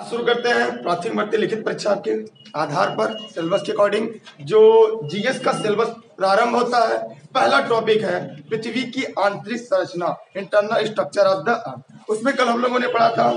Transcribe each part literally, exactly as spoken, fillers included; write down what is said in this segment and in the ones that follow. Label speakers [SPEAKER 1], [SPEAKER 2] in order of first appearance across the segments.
[SPEAKER 1] शुरू करते हैं प्राथमिक भर्ती लिखित परीक्षा के आधार पर सिलेबस के अकॉर्डिंग जो जीएस का सिलेबस प्रारंभ होता है। पहला टॉपिक है पृथ्वी की आंतरिक संरचना, internal structure of the earth. उसमें कल हम लोगों ने पढ़ा था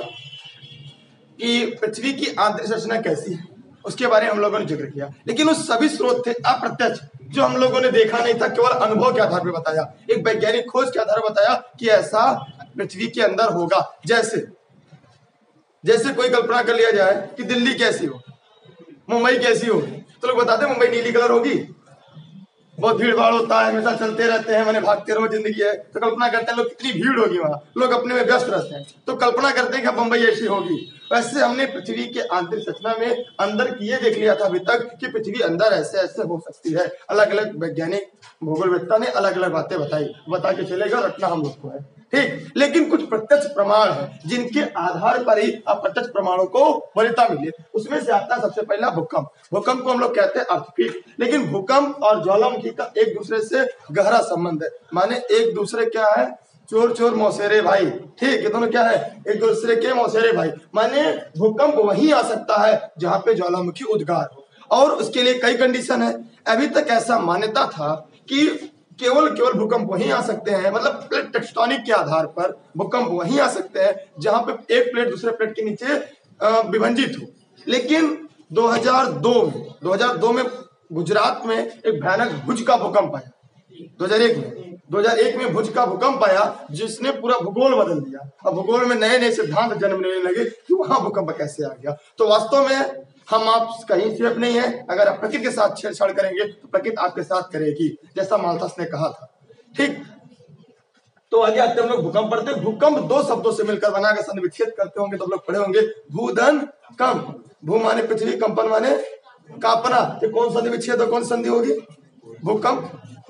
[SPEAKER 1] कि पृथ्वी की आंतरिक संरचना कैसी है, उसके बारे में हम लोगों ने जिक्र किया। लेकिन वो सभी स्रोत थे अप्रत्यक्ष, जो हम लोगों ने देखा नहीं था, केवल अनुभव के आधार पर बताया, एक वैज्ञानिक खोज के आधार पर बताया कि ऐसा पृथ्वी के अंदर होगा। जैसे जैसे कोई कल्पना कर लिया जाए कि दिल्ली कैसी हो, मुंबई कैसी हो, तो लोग बताते हैं मुंबई नीली कलर होगी, बहुत भीड़ भाड़ होता है, हमेशा चलते रहते हैं, मैंने भागते रहो जिंदगी है। तो कल्पना करते हैं लोग कितनी भीड़ होगी वहां, लोग अपने में व्यस्त रहते हैं, तो कल्पना करते हैं कि मुंबई ऐसी होगी। वैसे हमने पृथ्वी के आंतरिक संरचना में अंदर किए देख लिया था अभी तक कि पृथ्वी अंदर ऐसे ऐसे हो सकती है। अलग अलग वैज्ञानिक भूगोलवेत्ता ने अलग अलग बातें बताई, बता के चलेगा, रटना हम लोग को है, ठीक। लेकिन कुछ प्रत्यक्ष प्रमाण है जिनके आधार पर ही अप्रत्यक्ष प्रमाणों को वरीयता मिली। उसमें से आता है सबसे पहला भूकंप। भूकंप को हम लोग कहते हैं अर्थक्वेक। लेकिन भूकंप और ज्वालामुखी का एक दूसरे से गहरा संबंध है, माने एक दूसरे क्या है, चोर चोर मौसेरे भाई, ठीक। ये दोनों क्या है, एक दूसरे के मौसेरे भाई। माने भूकंप वहीं आ सकता है जहां पे ज्वालामुखी उद्गार हो, और उसके लिए कई कंडीशन है। अभी तक ऐसा मान्यता था कि केवल केवल भूकंप वहीं आ सकते हैं, मतलब प्लेट टेक्टोनिक के आधार पर भूकंप वहीं आ सकते हैं जहां पे एक प्लेट दूसरे प्लेट के नीचे विभंजित हो। लेकिन दो हज़ार दो में दो हज़ार दो में गुजरात में एक भयानक भुज का भूकंप आया। दो हज़ार एक में दो हज़ार एक में भुज का भूकंप आया जिसने पूरा भूगोल बदल दिया। अब भूगोल में नए नए सिद्धांत जन्म लेने लगे कि वहां भूकंप कैसे आ गया। तो वास्तव में हम आप कहीं सेफ नहीं है, अगर आप प्रकृति के साथ छेड़छाड़ करेंगे तो प्रकृति आपके साथ करेगी, जैसा माल्थस ने कहा था, ठीक। तो आगे आते हम लोग भूकंप पढ़ते हैं। भूकंप दो शब्दों से मिलकर बना, अगर संधि विच्छेद करते होंगे तो हम लोग पढ़े होंगे भूधन कंप। भू माने पृथ्वी, कंपन माने कांपना। तो कौन संधि विच्छेद और कौन संधि होगी, भूकंप।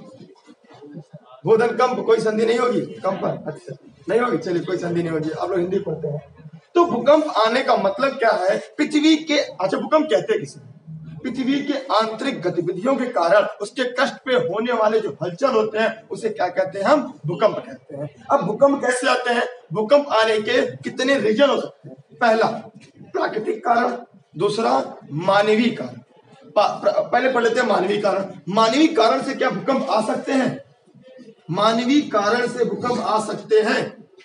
[SPEAKER 1] भूधन कंप कोई संधि नहीं होगी, कंपन अच्छा नहीं होगी, चलिए कोई संधि नहीं होगी। आप लोग हिंदी पढ़ते हैं। तो भूकंप आने का मतलब क्या है, पृथ्वी के, अच्छा भूकंप कहते हैं किसे, पृथ्वी के आंतरिक गतिविधियों के कारण उसके कष्ट पे होने वाले जो हलचल होते हैं उसे क्या कहते हैं, हम भूकंप कहते हैं। अब भूकंप कैसे आते हैं, भूकंप आने के कितने रीजन हो सकते हैं। पहला प्राकृतिक कारण, दूसरा मानवीय कारण। पहले पढ़ लेते हैं मानवीय कारण। मानवीय कारण से क्या भूकंप आ सकते हैं, मानवीय कारण से भूकंप आ सकते हैं,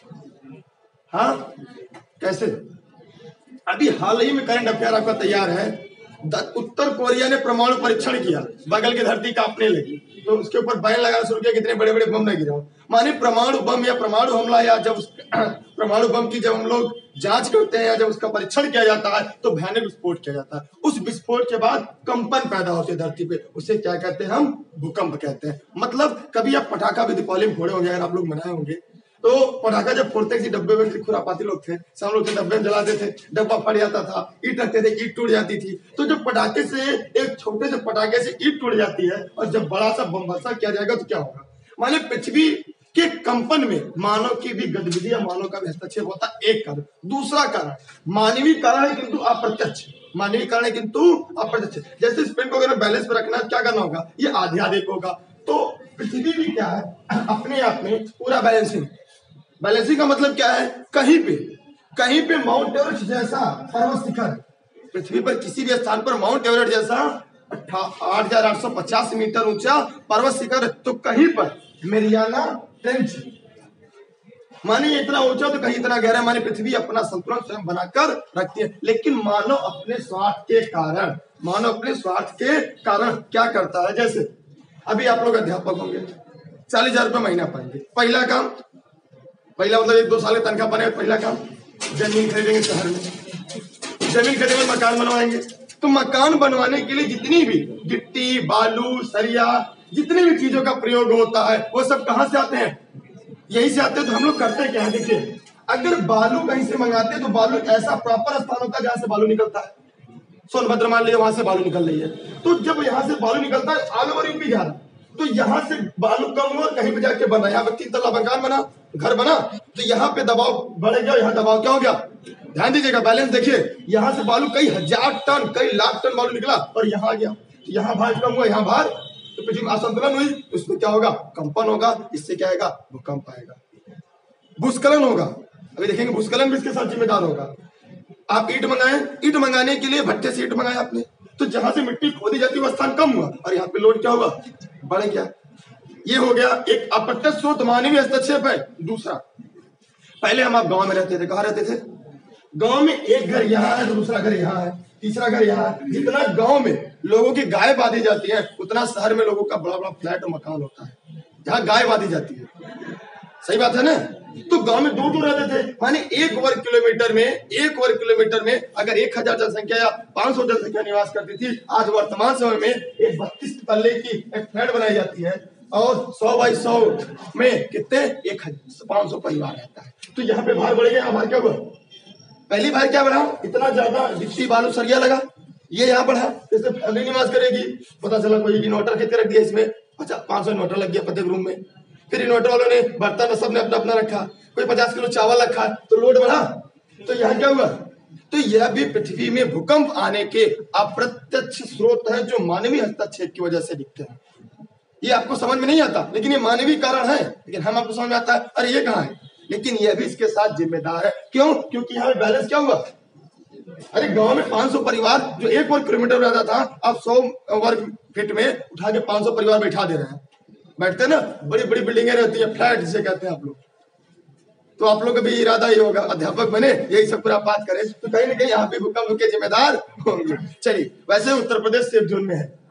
[SPEAKER 1] हाँ कैसे। अभी हाल ही में करंट अफेयर आपका तैयार है, उत्तर कोरिया ने परमाणु परीक्षण किया, बगल की धरती कांपने लगी, तो उसके ऊपर बैन लगाना शुरू किया, कितने बड़े बड़े बम न गिरा। माने परमाणु बम या परमाणु हमला, या जब परमाणु बम की जब हम लोग जांच करते हैं या जब उसका परीक्षण किया जाता है तो भयानक विस्फोट किया जाता है। उस विस्फोट के बाद कंपन पैदा होते है धरती पे, उसे क्या कहते हैं, हम भूकंप कहते हैं। मतलब कभी आप पटाखा भी दीपावली में फोड़े होंगे, अगर आप लोग मनाए होंगे, तो पटाखा जब फोड़ते किसी डब्बे में, खुरापाती लोग थे, सब लोग डब्बे में जलाते थे, डब्बा फट जाता था, ईट रखते थे, ईट टूट जाती थी। तो जब पटाखे से, एक छोटे से पटाखे से ईट टूट जाती है और जब बड़ा सा बम वर्षा किया जाएगा तो क्या होगा, माने पृथ्वी के कंपन में मानव की भी गतिविधि या मानव का भी हस्तक्षेप होता है, एक कारण। दूसरा कारण मानवीय कारण है किंतु अप्रत्यक्ष, मानवीय कारण है किंतु अप्रत्यक्ष। जैसे स्पिन को अगर बैलेंस पर रखना, क्या करना होगा, ये आध्यात्मिक होगा। तो पृथ्वी भी क्या है, अपने आप में पूरा बैलेंसिंग। बैलेंसिंग का मतलब क्या है, कहीं पे कहीं पे माउंट एवरेस्ट जैसा पर्वत शिखर, पृथ्वी पर किसी भी स्थान पर माउंट एवरेस्ट जैसा आठ हजार आठ सौ पचास मीटर ऊंचा पर्वत शिखर, तो कहीं पर मेरियाना ट्रेंच, माने इतना ऊंचा तो कहीं इतना गहरा, माने पृथ्वी अपना संतुलन स्वयं बनाकर रखती है। लेकिन मानव अपने स्वार्थ के कारण मानव अपने स्वार्थ के कारण क्या करता है, जैसे अभी आप लोग अध्यापक होंगे, चालीस हजार रुपये महीना पाएंगे, पहला काम, पहला मतलब एक दो साल तनख्वाह बने, पहला काम जमीन खरीदेंगे, शहर में जमीन खरीदेंगे, मकान बनवाएंगे। तो मकान बनवाने के लिए जितनी भी गिट्टी, बालू, सरिया, जितनी भी चीजों का प्रयोग होता है वो सब कहाँ से आते हैं, यही से आते हैं। तो हम लोग करते क्या है, देखिए अगर बालू कहीं से मंगाते हैं तो बालू ऐसा प्रॉपर स्थान होता है जहां से बालू निकलता है। सोनभद्र मान लीजिए, वहां से बालू निकल रही है, तो जब यहाँ से बालू निकलता है ऑल ओवर यूपी जा रहा है, तो यहाँ से बालू कम हुआ, कहीं पे जाके बना, यहाँ पे तीन तल्ला मकान बना, घर बना, तो यहाँ पे दबाव बढ़ गया, यहाँ दबाव क्या हो गया, ध्यान दीजिएगा, बैलेंस देखिए, यहाँ से बालू कई हजार टन, कई लाख टन बालू निकला और यहाँ आ गया, तो यहाँ भार कम हुआ, यहाँ भार, तो पृथ्वी में असंतुलन हुई, उसमें क्या होगा, कंपन होगा, इससे क्या आएगा, भूकंप आएगा। भूस्खलन होगा, अभी देखेंगे भूस्खलन भी इसके साथ जिम्मेदार होगा। आप ईंट मंगाए, ईंट मंगाने के लिए भट्टे से ईंट मंगाए आपने, तो जहां से मिट्टी खोदी जाती है वो स्थान कम हुआ और यहाँ पे लोड क्या हुआ, बढ़ गया। ये हो गया एक अप्रत्यक्ष स्रोत मानवीय हस्तक्षेप है। दूसरा, पहले हम आप गांव में रहते थे, कहाँ रहते थे? गांव में एक घर यहाँ है, दूसरा घर यहाँ है, तीसरा घर यहाँ है। जितना गांव में लोगों की गाय बांधी जाती है उतना शहर में लोगों का बड़ा बड़ा फ्लैट और मकान होता है जहाँ गाय बांधी जाती है। सही बात है ना? तो गांव में दो दो रहते थे, माने एक वर्ग किलोमीटर में एक वर्ग किलोमीटर में अगर एक हजार जनसंख्या या पांच सौ जनसंख्या निवास करती थी, आज वर्तमान समय में एक बत्तीस तल्ले की एक फ्लैट बनाई जाती है और सौ बाई सौ में कितने एक पांच सौ परिवार रहता है। तो यहाँ पे भार बढ़ गया। यहाँ भार क्या हुआ? पहली बार क्या बढ़ा? इतना ज्यादा गिट्टी बालू सरिया लगा, ये यहाँ बढ़ा, इससे फैमिली निवास करेगी। पता चला कोई इन्वर्टर खेत रख दिया, इसमें पचास पांच सौ इन्वर्टर लग गया प्रत्येक रूम में। फिर इन्वर्टर वालों ने बर्तन सबने अपना अपना रखा, कोई पचास किलो चावल रखा, तो लोड बढ़ा। तो यहाँ क्या हुआ? तो यह भी पृथ्वी में भूकंप आने के अप्रत्यक्ष स्रोत है जो मानवीय हस्तक्षेप की वजह से दिखते हैं। ये आपको समझ में नहीं आता, लेकिन ये मानवीय कारण है, लेकिन हम आपको समझ में आता है अरे ये कहाँ है, लेकिन यह भी इसके साथ जिम्मेदार है। क्यों? क्योंकि यहाँ बैलेंस क्या हुआ? अरे गांव में पांच सौ परिवार जो एक वर्ग किलोमीटर रहता था, अब सौ वर्ग फीट में उठा के पांच सौ परिवार बैठा दे रहे हैं। बैठते ना, बड़ी बड़ी बिल्डिंगें रहती है, फ्लैट जिसे कहते हैं आप लोग। तो आप लोग का भी इरादा ये होगा अध्यापक बने, यही सब पूरा बात करें, तो कहीं ना कहीं यहाँ पे भूकंप के जिम्मेदार होंगे। चलिए, वैसे उत्तर प्रदेश सेफ जोन में है।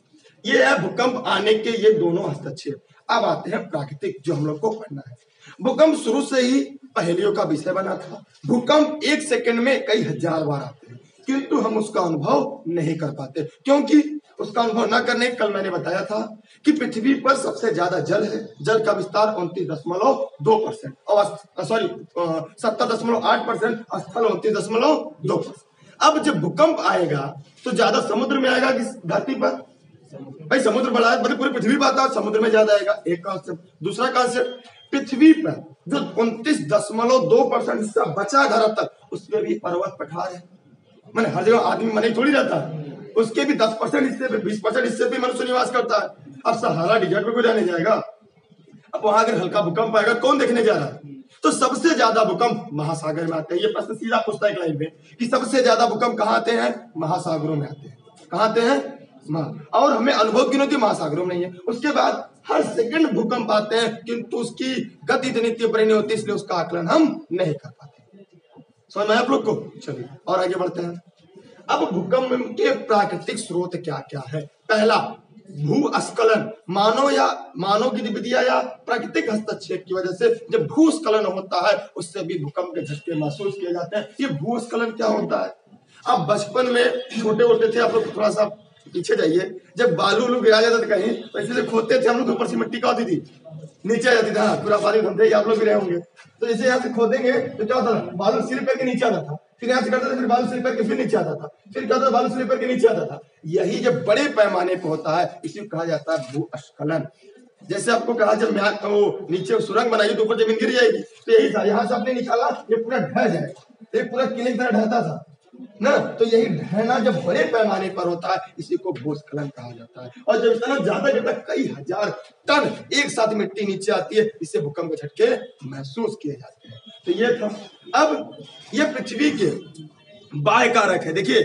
[SPEAKER 1] ये है भूकंप आने के ये दोनों हस्तक्षेप। अब आते हैं प्राकृतिक, जो हम लोग को पढ़ना है। भूकंप शुरू से ही पहेलियों का विषय बना था। भूकंप एक सेकंड में कई हजार बार आते हैं, किंतु हम उसका अनुभव नहीं कर पाते। क्योंकि उसका अनुभव न करने, कल मैंने बताया था कि पृथ्वी पर सबसे ज्यादा जल है। जल का विस्तार उनतीस दशमलव दो परसेंट और सॉरी सत्तर दशमलव आठ परसेंट, स्थल उनतीस दशमलव दो परसेंट। अब जब भूकंप आएगा तो ज्यादा समुद्र में आएगा कि धरती पर? भाई समुद्र बड़ा है, मतलब पूरी पृथ्वी पर आता है, समुद्र में ज्यादा आएगा। एक कॉन्सेप्ट। दूसरा कॉन्सेप्ट, पृथ्वी पर जो उनतीस दशमलव दो परसेंट हिस्सा बचा धरातल, उसमें भी पर्वत पठार है। मैंने हर जगह आदमी मने थोड़ी रहता है, उसके भी दस परसेंट हिस्से पे, बीस परसेंट हिस्से पे मनुष्य निवास करता है। अब सहारा डिजर्ट में कोई रहने जाएगा? अब वहां अगर हल्का भूकंप आएगा, कौन देखने जा रहा है? तो सबसे ज्यादा भूकंप महासागर में आते हैं। ये प्रश्न सीधा पूछता है एक लाइन में कि सबसे ज्यादा भूकंप कहाँ आते हैं? महासागरों में आते हैं। कहाँ आते हैं? और हमें अनुभव क्यों होती? महासागरों में नहीं है। उसके बाद हर सेकंड भूकंप आते हैं, किंतु उसकी गति इतनी तीव्र नहीं होती, इसलिए उसका आकलन हम नहीं कर पाते। समझ में आप लोग को? चलिए और आगे बढ़ते हैं। अब भूकंप के प्राकृतिक स्रोत क्या क्या है? पहला, भूस्खलन। मानव या मानव की विधिया या प्राकृतिक हस्तक्षेप की वजह से जब भूस्खलन होता है, उससे भी भूकंप के झटके महसूस किए जाते हैं। ये भूस्खलन क्या होता है? आप बचपन में छोटे होते थे, आप लोग थोड़ा सा पीछे जाइए, जब बालू उलू गिरा जाता था कहीं, तो इसलिए खोदते थे हम लोग, ऊपर से मिट्टी का होती थी, नीचे आ जाती थी। हाँ, पूरा बालू घूमते, आप लोग भी रहे होंगे। तो जैसे यहाँ से खोदेंगे तो क्या होता था? बालू सिर करके नीचे आता था, फिर यहाँ से करते थे, फिर बालू स्लिप करके फिर नीचे आता था, फिर क्या होता? बालू स्लिप करके नीचे आता था। यही जब बड़े पैमाने पर होता है, इसी को कहा जाता है भूस्खलन। जैसे आपको कहा जब वो नीचे सुरंग बनाई तो ऊपर जमीन गिर जाएगी, तो यही था। यहाँ से आपने निकाला, ये पूरा ढह जाएगा, ये पूरा किले की तरह ढहता था ना। तो यही ढहना जब बड़े पैमाने पर होता है, इसी को भूस्खलन कहा जाता है। और जब इतना ज्यादा जब तक कई हजार टन एक साथ मिट्टी नीचे आती है, इससे भूकंप के झटके महसूस किए जाते हैं। तो ये था। अब ये पृथ्वी के बाह्य कारक है। देखिए,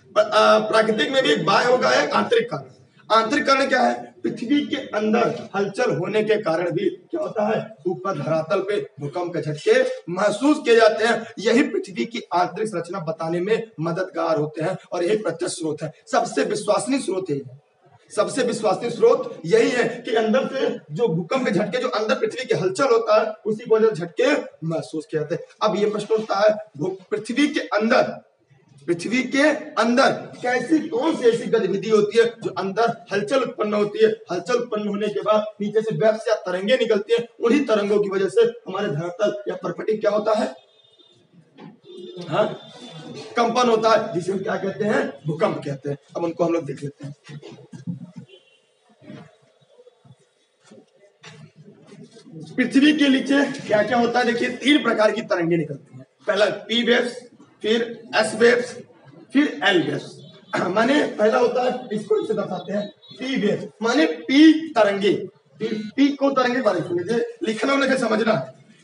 [SPEAKER 1] प्राकृतिक में भी एक बाह्य होगा, एक आंतरिक कारण। आंतरिक कारण क्या है? पृथ्वी के अंदर हलचल होने के कारण भी क्या होता है? ऊपर धरातल पे भूकंप के झटके महसूस किए जाते हैं। यही पृथ्वी की आंतरिक संरचना बताने में मददगार होते हैं और यही प्रत्यक्ष स्रोत है। सबसे विश्वसनीय स्रोत यही है। सबसे विश्वसनीय स्रोत यही है कि अंदर से जो भूकंप के झटके, जो अंदर पृथ्वी के हलचल होता है, उसी को वजह झटके महसूस किए जाते हैं। अब ये प्रश्न उठता है, पृथ्वी के अंदर पृथ्वी के अंदर कैसी कौन सी ऐसी गतिविधि होती है जो अंदर हलचल उत्पन्न होती है? हलचल उत्पन्न होने के बाद नीचे से वेव्स या तरंगे निकलती हैं, उन्हीं तरंगों की वजह से हमारे धरातल या परपटी क्या होता है? हाँ, कंपन होता है, जिसे हम क्या कहते हैं? भूकंप कहते हैं। अब उनको हम लोग देख लेते हैं। पृथ्वी के नीचे क्या क्या होता है? देखिए, तीन प्रकार की तरंगे निकलती हैं। पहला पी वेव्स, फिर एस वेव्स, फिर एल वेव्स। माने पहला होता है, इसको इसे दर्शाते हैं पी वेव्स, माने पी तरंगे। पी को तरंगे बारे में लिखना उन्हें समझना है।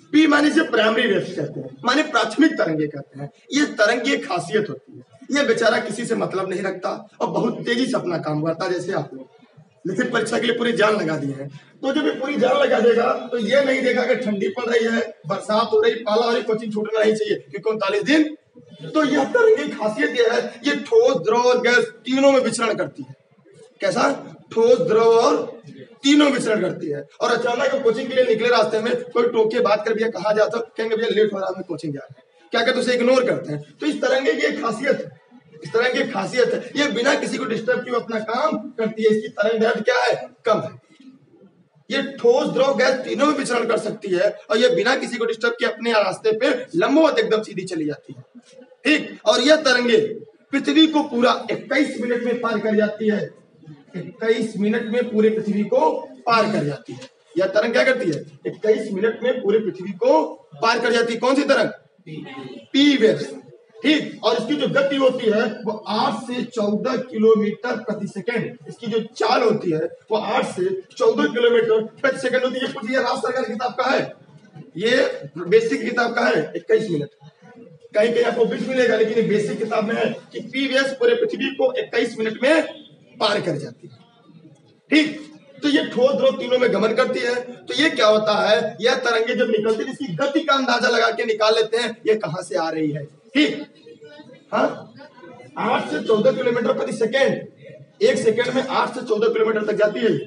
[SPEAKER 1] पी माने से प्राइमरी वेव्स कहते हैं, माने प्राथमिक तरंगे कहते हैं। ये तरंग की एक खासियत होती है, ये बेचारा किसी से मतलब नहीं रखता और बहुत तेजी से अपना काम करता है। जैसे आप लोग लिखित परीक्षा के लिए पूरी जान लगा दी है, तो जब ये पूरी जान लगा देगा तो ये नहीं देखा कि ठंडी पड़ रही है, बरसात हो रही, पाला हो रही, कोचिंग छूटना नहीं चाहिए क्योंकि उनतालीस दिन। तो यह तरंग की खासियत यह है, ये ठोस, द्रव और गैस तीनों में विचरण करती है। कैसा? ठोस, द्रव और तीनों विचरण करती है। और अचानक कोचिंग के लिए निकले, रास्ते में कोई टोके बात कर भैया कहाँ जाता, कहेंगे भैया लेट हो रहा है, कोचिंग जा रहे हैं, क्या कहते उसे इग्नोर करते हैं। तो इस तरंगे की एक खासियत है, इस तरह की खासियत है, ये बिना किसी को डिस्टर्ब किए अपना काम करती है। इसकी तरंग दैर्ध्य क्या है? कम है। ये ठोस, द्रव, गैस तीनों में विचरण कर सकती है और ये बिना किसी को डिस्टर्ब किए अपने रास्ते पे लंबवत एकदम सीधी चली जाती है। ठीक, और यह तरंगे पृथ्वी को पूरा इक्कीस मिनट में पार कर जाती है। इक्कीस मिनट में पूरे पृथ्वी को पार कर जाती है। यह तरंग क्या करती है? इक्कीस मिनट में पूरे पृथ्वी को पार कर जाती है। कौन सी तरंग? P waves. ठीक, और इसकी जो गति होती है वो आठ से चौदह किलोमीटर प्रति सेकंड। इसकी जो चाल होती है वो आठ से चौदह किलोमीटर प्रति सेकंड होती है। कुछ ये राज्य सरकार किताब का है, ये बेसिक किताब का है। इक्कीस मिनट, कहीं कहीं आपको बीस मिलेगा, लेकिन बेसिक किताब में है कि पी वेव्स पूरे पृथ्वी को इक्कीस मिनट में पार कर जाती है। ठीक, तो ये ठोस, द्रव तीनों में गमन करती है। तो ये क्या होता है, यह तरंगे जब निकलती है इसकी गति का अंदाजा लगा के निकाल लेते हैं ये कहां से आ रही है। ठीक, हाँ, आठ से चौदह किलोमीटर प्रति सेकेंड, एक सेकेंड में आठ से चौदह किलोमीटर तक जाती है।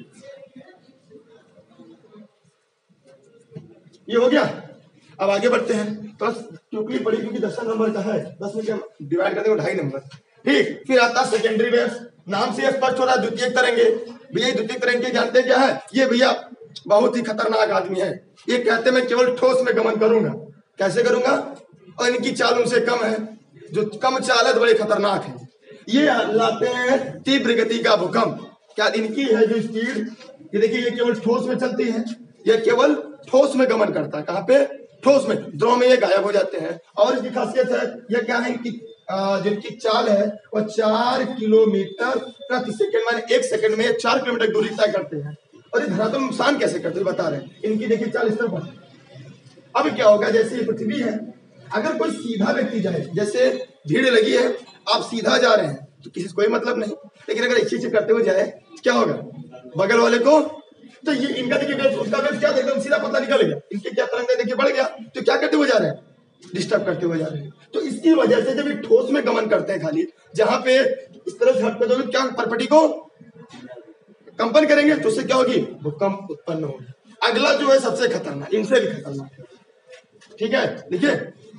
[SPEAKER 1] ये हो गया। अब आगे बढ़ते हैं। तो क्योंकि बड़ी क्योंकि दस नंबर का है, दस में क्या डिवाइड कर देंगे ढाई नंबर। ठीक, फिर आता है सेकेंडरी वेव्स। नाम से स्पष्ट हो रहा है द्वितीयक तरंगे। भैया द्वितीयक तरंगे जानते क्या है? ये भैया बहुत ही खतरनाक आदमी है। ये कहते मैं केवल ठोस में गमन करूंगा। कैसे करूंगा? और इनकी चाल उनसे कम है, जो कम चाल है तो बड़े खतरनाक है। ये लाते हैं तीव्र गति का भूकंप। क्या इनकी है जो स्पीड? ये देखिए, ये केवल ठोस में चलती है, ये केवल ठोस में गमन करता है। कहाँ पे? ठोस में। द्रव में ये गायब हो जाते हैं। और इसकी खासियत है, ये क्या है, इनकी जिनकी चाल है वो चार किलोमीटर प्रति सेकंड, माने एक सेकंड में चार किलोमीटर दूरी तय करते हैं। और ये धरातल नुकसान कैसे करते हैं बता रहे हैं। इनकी देखिए चाल इस तरह पर। अब क्या होगा, जैसे ये पृथ्वी है, अगर कोई सीधा व्यक्ति जाए, जैसे भीड़ लगी है, आप सीधा जा रहे हैं तो किसी से कोई मतलब नहीं, लेकिन अगर इच्छे से करते हुए जाए क्या होगा? बगल वाले को, तो ये इनका देखिए उसका वेव क्या एकदम सीधा पता निकल गया, इनके क्या तरंग देखिए बढ़ गया। तो क्या करते हुए जा रहे हैं? डिस्टर्ब करते हुए जा रहे हैं। तो इसकी वजह से जब ये ठोस में गमन करते हैं, खाली जहां पे इस तरह से हटते तो क्या परपटी को कंपन करेंगे, तो उससे क्या होगी? भूकंप उत्पन्न होगी। अगला जो है सबसे खतरनाक, इनसे भी खतरनाक है। ठीक है, देखिए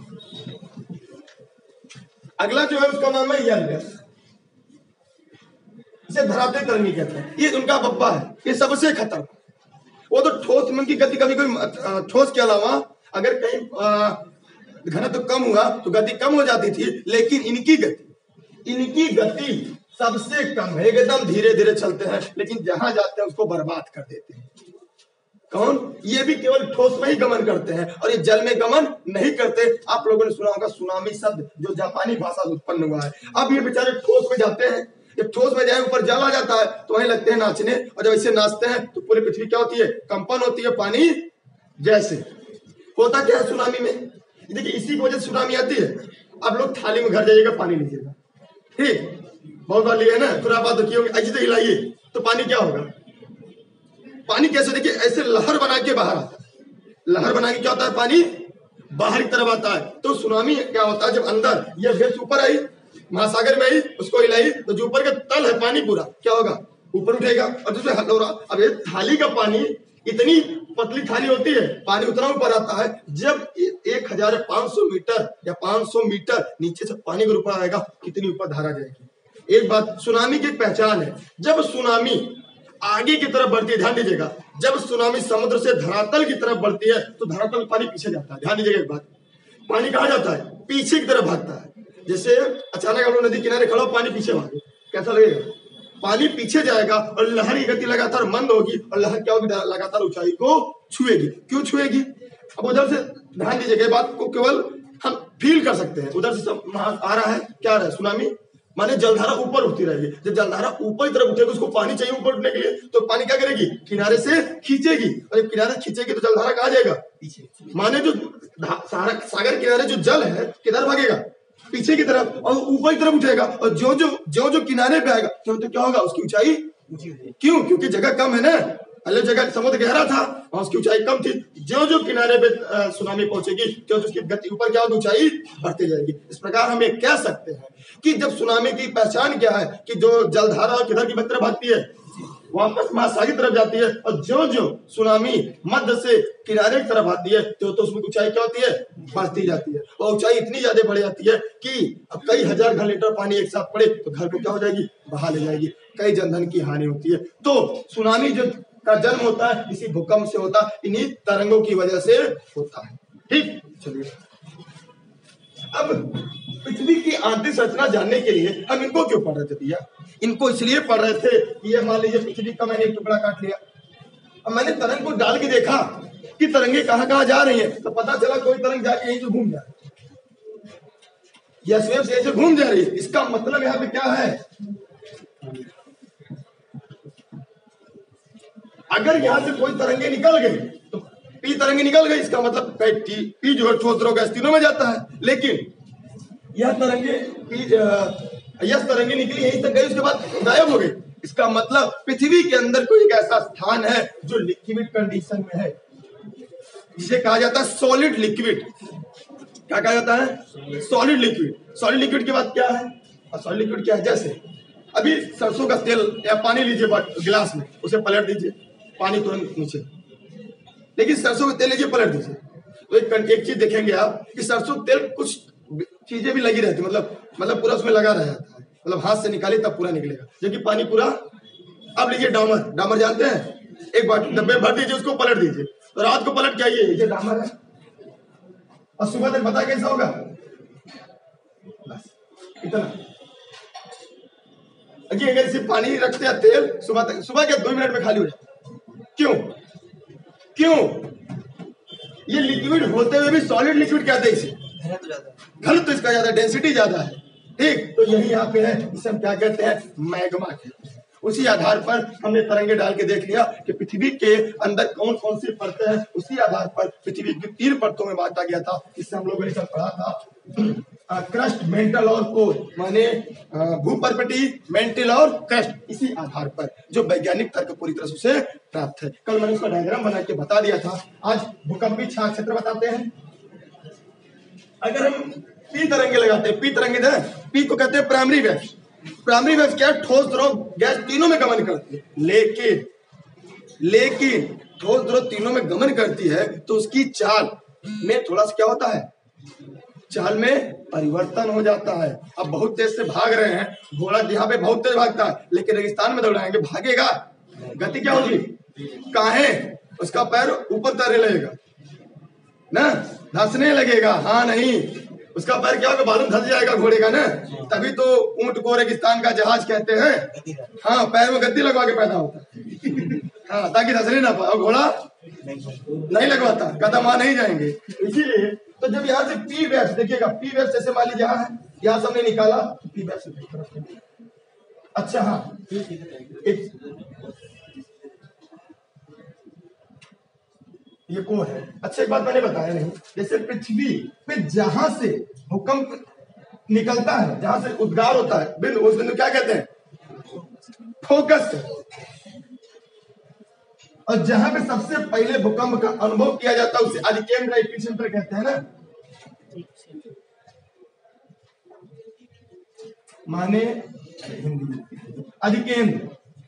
[SPEAKER 1] अगला जो है उसका नाम है यल वेव्स। इसे धरातल तरंगी कहते हैं। ये उनका बब्बा है, ये सबसे खतरनाक। वो तो ठोस में की गति कभी कोई ठोस के अलावा अगर कहीं घनत्व तो कम हुआ तो गति कम हो जाती थी, लेकिन इनकी गति इनकी गति सबसे कम है। एकदम धीरे धीरे चलते हैं, लेकिन जहां जाते हैं उसको बर्बाद कर देते हैं। कौन? ये भी केवल ठोस में ही गमन करते हैं और ये जल में गमन नहीं करते। आप लोगों ने सुना होगा सुनामी शब्द, जो जापानी भाषा से उत्पन्न हुआ है। अब ये बेचारे ठोस में जाते हैं, ये ठोस में जाए ऊपर जल आ जाता है तो वहीं लगते हैं नाचने, और जब ऐसे नाचते हैं तो पूरी पृथ्वी क्या होती है? कंपन होती है। पानी जैसे होता क्या है सुनामी में, देखिए इसी की वजह से सुनामी आती है। आप लोग थाली में घर जाइएगा, पानी लीजिएगा, ठीक, बहुत बार लिए है ना, फिर आप बात देखिए ऐसे तो हिलाइए तो पानी क्या होगा? पानी कैसे? देखिए ऐसे लहर बना के बाहर आता है। लहर बना के क्या होता है? पानी बाहर की तरफ आता है। तो सुनामी क्या होता है? जब अंदर ये वेव्स ऊपर आई, महासागर में आई, उसको हिलाई, तो जो ऊपर का तल है पानी पूरा क्या होगा? ऊपर उठेगा। और दूसरे हल हो रहा, अब ये थाली का पानी, इतनी पतली थाली होती है, पानी उतना ऊपर आता है। जब एक हजार पांच सौ मीटर या पांच सौ मीटर नीचे से पानी के ऊपर आएगा, कितनी ऊपर धारा जाएगी। एक बात सुनामी की पहचान है, जब सुनामी आगे की तरफ बढ़ती है, ध्यान दीजिएगा, जब सुनामी समुद्र से धरातल की तरफ बढ़ती है तो धरातल पानी पीछे जाता है। ध्यान दीजिएगा एक बात, पानी कहाँ जाता है? पीछे की तरफ भागता है। जैसे अचानक हम लोग नदी किनारे खड़ा हो, पानी पीछे भागे, कैसा लगेगा? पानी पीछे जाएगा और लहर की गति लगातार मंद होगी और लहर क्या होगी? लगातार ऊंचाई को छुएगी। क्यों छुएगी? अब उधर से ध्यान दीजिएगा, बात को केवल हम फील कर सकते हैं। उधर से आ रहा है, क्या आ रहा है? सुनामी माने जलधारा ऊपर उठती रहेगी। जब जलधारा ऊपर की तरफ उठेगी, उसको पानी चाहिए ऊपर उठने के लिए, तो पानी क्या करेगी, किनारे से खींचेगी, और जब किनारे से खींचेगी तो जलधारा कहाँ जाएगा, पीछे। माने जो सागर किनारे जो जल है किधर भागेगा, पीछे की तरफ, और ऊपर की तरफ उठेगा, और जो जो जो जो किनारे पे आएगा तो क्या होगा, उसकी ऊंचाई, क्यों, क्योंकि जगह कम है ना, पहले जगह समुद्र गहरा था और उसकी ऊंचाई कम थी। जो जो किनारे पे सुनामी पहुंचेगी, जो उसकी गति ऊपर क्या होगी, ऊंचाई बढ़ती जाएगी। इस प्रकार हम ये कह सकते हैं कि जब सुनामी की पहचान क्या है, कि जो जलधारा किधर की तरफ भागती है, वापस महासागर की तरफ जाती है, और जो जो सुनामी मध्य से किनारे की तरफ आती है तो, तो उसमें ऊंचाई क्या होती है, बढ़ती जाती है, और ऊंचाई इतनी ज्यादा बढ़ जाती है कि अब कई हजार घन लीटर पानी एक साथ पड़े तो घर को क्या हो जाएगी, बहा ले जाएगी, कई जनधन की हानि होती है। तो सुनामी जो का जन्म होता है इसी भूकंप से होता है, इन्हीं तरंगों की वजह से होता है। ठीक, चलिए अब पृथ्वी की आंतरिक संरचना जानने के लिए हम इनको क्यों पढ़ रहे थे भैया, इनको इसलिए पढ़ रहे थे कि ये मान लीजिए पृथ्वी का मैंने एक टुकड़ा काट लिया, अब मैंने तरंग को डाल के देखा कि तरंगे कहां कहां जा रही हैं, तो पता चला कोई तरंग जाके यहीं से घूम जा रही है, या स्वयं से ऐसे घूम जा रही है। इसका मतलब यहाँ पे क्या है, अगर यहां से कोई तरंगे निकल गई तो पी तरंगे निकल गई, इसका मतलब टी, पी जो है ठोस द्रव गैस तीनों में जाता है, लेकिन यह तरंगे पी यह तरंगे निकली यहीं तक गई, उसके बाद गायब हो गई। इसका मतलब पृथ्वी के अंदर कोई एक ऐसा स्थान है जो लिक्विड कंडीशन में है, जिसे कहा जाता है सॉलिड लिक्विड। क्या कहा जाता है, सॉलिड लिक्विड। सॉलिड लिक्विड के बाद क्या है, और सॉलिड लिक्विड क्या है, जैसे अभी सरसों का तेल या पानी लीजिए गिलास में, उसे पलट दीजिए, पानी तुरंत नीचे, लेकिन सरसों का तेल लीजिए पलट दीजिए, तो एक, एक चीज देखेंगे आप कि सरसों तेल कुछ चीजें भी लगी रहती, मतलब मतलब पूरा उसमें लगा रहता है, मतलब हाथ से निकाली तब पूरा निकलेगा, जबकि पानी पूरा। अब लीजिए डामर, डामर जानते हैं, एक बार डब्बे भर दीजिए, उसको पलट दीजिए, तो रात को पलट के आइए, ये डामर है, और सुबह तक पता कैसा होगा, बस इतना। अगर सिर्फ पानी रखते हैं तेल, सुबह तक, सुबह के दो मिनट में खाली हो जाता है। क्यों क्यों ये लिक्विड होते हुए भी सॉलिड लिक्विड कहते हैं इसे, घनत्व तो इसका ज्यादा, डेंसिटी ज्यादा है। ठीक, तो यही यहाँ पे है, इसे हम क्या कहते हैं, मैग्मा कहते हैं। उसी आधार पर हमने तरंगे डाल के देख लिया कि पृथ्वी के अंदर कौन कौन सी परतें हैं, उसी आधार पर पृथ्वी की तीन परतों में बांटा गया था। इससे हम लोगों ने सब पढ़ा था, क्रस्ट, मेंटल और कोर, माने भूपर्पटी, मेंटल और क्रस्ट, इसी आधार पर जो वैज्ञानिक तर्क पूरी तरह से प्राप्त है। कल मैंने उसका डायग्राम बना के बता दिया था। आज भूकंपी छाया क्षेत्र बताते हैं। अगर हम पी तरंगे लगाते हैं, पी तरंगे है, पी को कहते हैं प्राइमरी वेव्स। प्राइमरी वेव्स क्या है, ठोस द्रव गैस तीनों में गमन करती है, लेकिन लेकिन ठोस द्रव तीनों में गमन करती है तो उसकी चाल में थोड़ा सा क्या होता है, चाल में परिवर्तन हो जाता है। अब बहुत तेज से भाग रहे हैं, घोड़ा यहाँ पे बहुत तेज भागता है, लेकिन रेगिस्तान में दौड़ाएंगे, भागेगा, गति क्या होगी, काहे, उसका पैर ऊपर तैरने लगेगा ना, धंसने लगेगा, हाँ नहीं, उसका पैर क्या होगा, बालू धंस जाएगा घोड़े का ना, तभी तो ऊंट को रेगिस्तान का जहाज कहते हैं। हाँ, पैर में गद्दी लगवा के पैदा होता है, हाँ, ताकि धंसने ना पाए, और घोड़ा नहीं लगवाता, कदम वहां नहीं जाएंगे। इसीलिए तो जब यहाँ से पी वेव्स देखिएगा, पी वेव्स जैसे मान लीजिए यहाँ है, यहाँ से हमने निकाला पी वेव्स। अच्छा हाँ, ये को है। अच्छा, एक बात मैंने बताया नहीं, जैसे पृथ्वी पे जहां से भूकंप निकलता है, जहां से उद्गार होता है बिंदु, उस बिंदु क्या कहते हैं, फोकस। और जहां पे सबसे पहले भूकंप का अनुभव किया जाता है उसे अधिकेंद्र एपिसेंटर कहते हैं ना, माने अधिकेंद्र।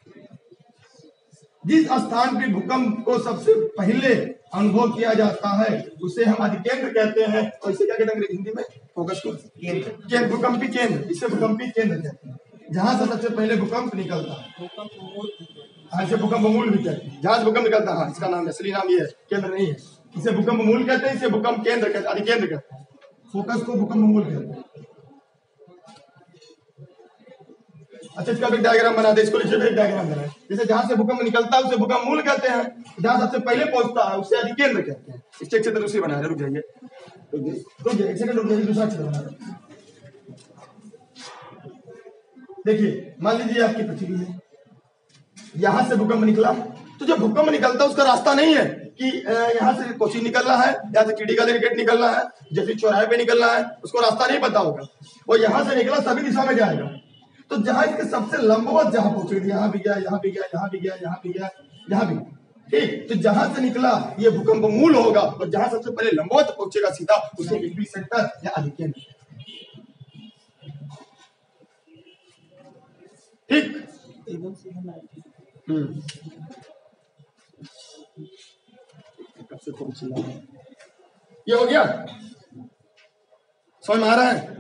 [SPEAKER 1] जिस स्थान पे भूकंप को सबसे पहले अनुभव किया जाता है उसे हम अधिकेंद्र कहते हैं, और इसे क्या कहते हैं हिंदी में, फोकस को केंद्र, भूकंपी केंद्र, इसे भूकंपी केंद्र कहते हैं, जहां से सबसे पहले भूकंप निकलता है। हाँ, इसे भूकंप मूल भी कहते हैं, जहां से भूकंप निकलता है, हाँ, इसका नाम असली नाम ये है, केंद्र नहीं है। इसे भूकंप मूल कहते हैं, इसे भूकंप केंद्र कहते हैं, अधिकेंद्र कहते हैं, फोकस को भूकंप मूल कहते हैं। अच्छा, इसका भी डायग्राम बना दे, इसको नीचे एक डायग्राम बना, जैसे जहां से भूकंप निकलता है उसे भूकंप मूल कहते हैं, जहां सबसे पहले पहुंचता है उसे अधिकेंद्र कहते हैं। इस क्षेत्र दूसरी बना रहे, रुक जाइए रुक जाइए एक सेकंड रुक जाइए, दूसरा क्षेत्र बना रहे। देखिए मान लीजिए आपकी पृथ्वी है, यहां से भूकंप निकला, तो जब भूकंप निकलता है उसका रास्ता नहीं है कि यहाँ से कोची निकलना है, यहाँ से टीडी का गेट निकलना है, जैसे चौराहे पे निकलना है, उसको रास्ता नहीं पता होगा, वो यहाँ से निकला सभी दिशा में जाएगा। तो जहां इसके सबसे लंबवत जहां पहुंचेगी, यहाँ भी गया, यहाँ भी गया, यहाँ भी गया, यहाँ भी गया, यहाँ भी, ठीक, तो जहां से निकला ये भूकंप मूल होगा, और जहां सबसे पहले लंबवत पहुंचेगा सीधा, उसे एपी सेंटर या अधिकेंद्र, ठीक। हम्म ये हो गया, समझ में आ रहा है?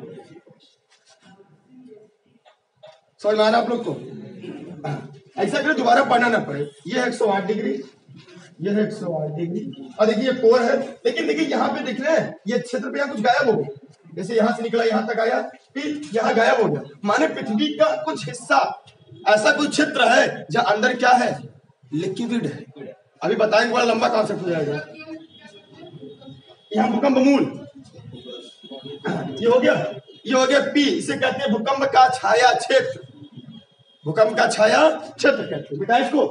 [SPEAKER 1] समझ में आ रहा है आप लोग को? ऐसा करें दोबारा पढ़ना ना पड़े। ये है एक सौ आठ डिग्री, ये है एक सौ आठ डिग्री, और देखिए ये कोर है, लेकिन देखिए यहाँ पे दिख रहे हैं ये क्षेत्र पे यहाँ कुछ गायब हो गया, जैसे यहाँ से निकला यहाँ तक आया, फिर यहाँ गायब हो गया, माने पृथ्वी का कुछ हिस्सा ऐसा कोई क्षेत्र है जहाँ अंदर क्या है, लिक्विड है। अभी बताएंगे, बड़ा लंबा कॉन्सेप्ट हो जाएगा। यहाँ भूकंप मूल, ये हो गया, ये हो गया पी, इसे कहते हैं भूकंप का छाया क्षेत्र, भूकंप का छाया क्षेत्र कहते हैं बेटा इसको।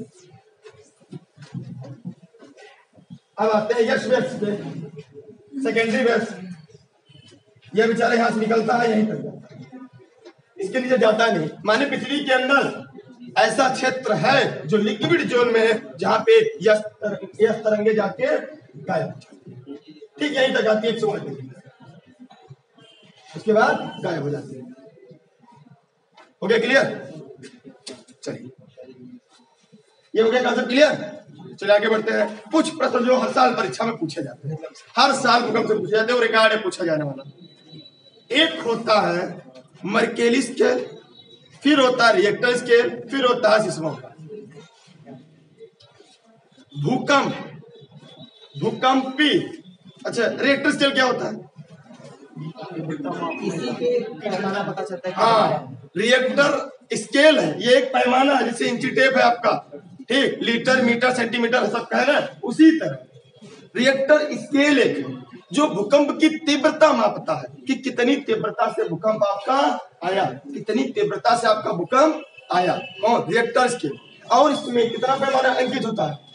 [SPEAKER 1] अब आते हैं यक्ष वेव्स पे, सेकेंडरी वेव्स। यह बेचारा यहाँ से निकलता है यहीं तक जाता है, इसके नीचे जाता नहीं, माने पृथ्वी के अंदर ऐसा क्षेत्र है जो लिक्विड जोन में है, जहां पे यह तरंगे जाके गायब, ठीक, यहीं तक आती है एक सौ आठ डिग्री, उसके बाद गायब हो जाती है। हो गया क्लियर? चलिए ये हो गया कॉन्सेप्ट क्लियर। चलिए आगे बढ़ते हैं। कुछ प्रश्न जो हर साल परीक्षा में पूछे जाते हैं, हर साल भूकंप से पूछे जाते हैं, और रिकॉर्ड है पूछा जाने वाला। एक होता है मर्केली स्केल, फिर होता है रिएक्टर स्केल, फिर होता है सिस्मोग्राफ। भूकंप, भूकंपी, अच्छा रिएक्टर स्केल क्या होता है?
[SPEAKER 2] इसी पे पैमाना पता चलता है।
[SPEAKER 1] हाँ, रिएक्टर स्केल है, ये एक पैमाना है, जैसे इंची टेप है आपका, ठीक, लीटर मीटर सेंटीमीटर सब कह रहे हैं, उसी तरह रिएक्टर स्केल एक जो भूकंप की तीव्रता मापता है कि कितनी तीव्रता से भूकंप आपका आया, कितनी तीव्रता से आपका भूकंप आया, कौन? Richter scale. और इसमें कितना पैमाना अंकित होता है?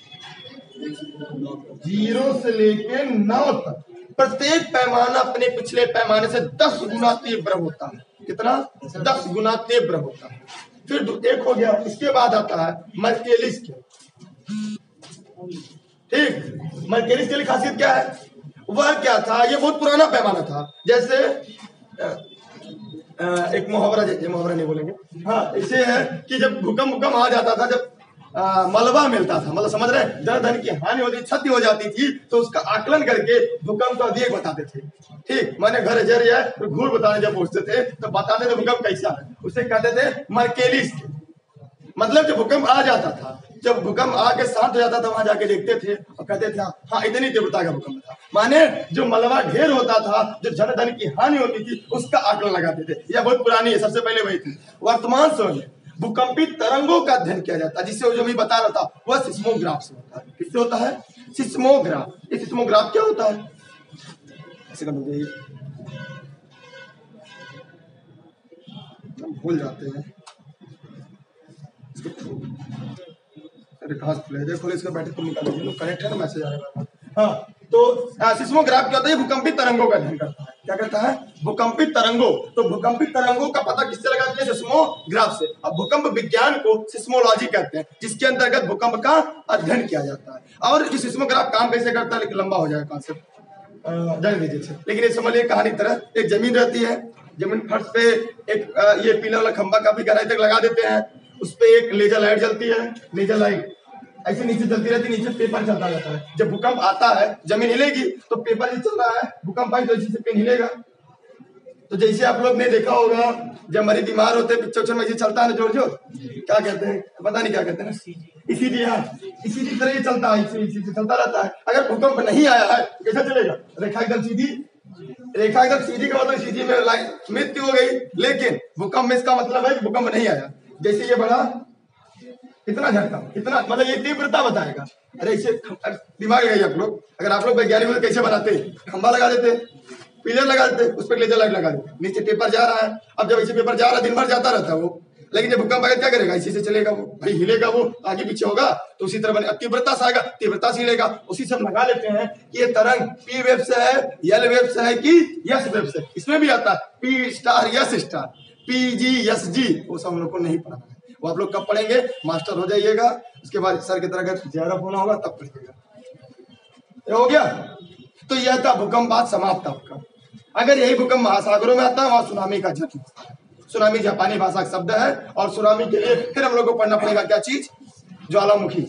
[SPEAKER 1] जीरो से लेके नौ तक, प्रत्येक पैमाना अपने पिछले पैमाने से दस गुना तीव्र होता है। कितना? दस गुना तीव्र होता है। फिर एक हो गया, इसके बाद आता है मर्केली स्केल, ठीक। मर्केली स्केल की खासियत क्या है? वह क्या था, ये बहुत पुराना पैमाना था, जैसे आ, आ, एक मुहावरा, जैसे मुहावरा नहीं बोलेंगे, हाँ, इसे है कि जब भूकंप भूकंप आ जाता था, जब आ, मलबा मिलता था, मतलब समझ रहे हैं, धन धन की हानि होती, क्षति हो जाती थी, तो उसका आकलन करके भूकंप का वेग बताते थे, ठीक। मैंने घर जर जाए तो घूर बताने जब पूछते थे तो बताते थे भूकंप कैसा है, उसे कहते थे मर्केली स्केल। मतलब जब भूकंप आ जाता था, जब भूकंप आके शांत हो जाता था, वहां जाके देखते थे और कहते थे हाँ इतनी तीव्रता का भूकंप था, माने जो मलबा ढेर होता था, जो जन धन की हानि होती थी, उसका आकलन लगाते थे। यह बहुत पुरानी है, सबसे पहले वही थी। वर्तमान समय में भूकंपित तरंगों का अध्ययन किया जाता है, जिससे जो मैं बता रहा था वह सिस्मोग्राफ से होता है। किससे होता है? सिस्मोग्राफ। ये सिस्मोग्राफ क्या होता है? भूल जाते हैं, देखो इसका बैटरी तुम निकाल लीजिए, कनेक्ट है ना, मैसेज आ रहा है। हाँ, तो सिस्मोग्राफ क्या होता है? भूकंपित तरंगों का अध्ययन करता है। क्या करता है? भूकंपित तरंगों। तो भूकंपित तरंगों का पता किससे लगाते हैं? सिस्मोग्राफ से। अब भूकंप विज्ञान को सिस्मोलॉजी कहते हैं, जिसके अंतर्गत भूकंप का अध्ययन किया जाता है। और जो सिस्मोग्राफ काम कैसे करता है, लेकिन लंबा हो जाएगा कॉन्सेप्ट, जान लीजिए। लेकिन ये समझ लीजिए कहानी तरह, एक जमीन रहती है, जमीन फर्श पे एक आ, ये पीला वाला खंबा काफी गहराई तक लगा देते हैं, उस पे एक लेजर लाइट जलती है, लेजर लाइट ऐसे नीचे चलती रहती है, नीचे पेपर चलता रहता है। जब भूकंप आता है, जमीन हिलेगी तो पेपर ही चल रहा है, भूकंप आई तो इसी से पेन हिलेगा। तो जैसे आप लोग ने देखा होगा, जब मरीज बीमार होते हैं, पिक्चर में चलता है ना जोर जोर, क्या कहते हैं, पता नहीं क्या कहते हैं, इसीलिए हाँ, इसी की तरह ये चलता है, इसी इसी से चलता रहता है। अगर भूकंप नहीं आया है कैसा चलेगा? रेखा एकदम सीधी, रेखा एकदम सीधी का मतलब सीधी में लाइन मृत्यु हो गई। लेकिन भूकंप में इसका मतलब है कि भूकंप नहीं आया। जैसे ये बड़ा कितना झटका, कितना, मतलब ये तीव्रता बताएगा। अरे इसे दिमाग लगाइए आप लोग, अगर आप लोग वैज्ञानिक कैसे बनाते, खंबा लगा देते, पिलर लगा देते, उस पर लेजर लाइट लगा देते, नीचे पेपर जा रहा है। अब जब इसे पेपर जा रहा है दिन भर जाता रहता है वो, लेकिन जब भूकंप आएगा क्या करेगा, इसी से चलेगा वो, भाई हिलेगा वो, आगे पीछे होगा तो उसी तरह बने, तीव्रता से आएगा, तीव्रता से हिलेगा। उसी से हम लगा लेते हैं कि ये तरंग पी वेव से है, एल वेव से है कि यस वेव से। इसमें भी आता है P star S star, P G S G, वो सब हम लोग को नहीं पढ़ना है, वो आप लोग कब पढ़ेंगे, मास्टर हो जाइएगा, उसके बाद सर की तरह अगर जयरफ होना होगा तब पढ़िएगा। हो गया। तो यह था भूकंप, बात समाप्त आपका। अगर यही भूकंप महासागरों में आता है वहां सुनामी का जन्म होता है। सुनामी जापानी भाषा का शब्द है, और सुनामी के लिए फिर हम लोग को पढ़ना पड़ेगा क्या चीज, ज्वालामुखी।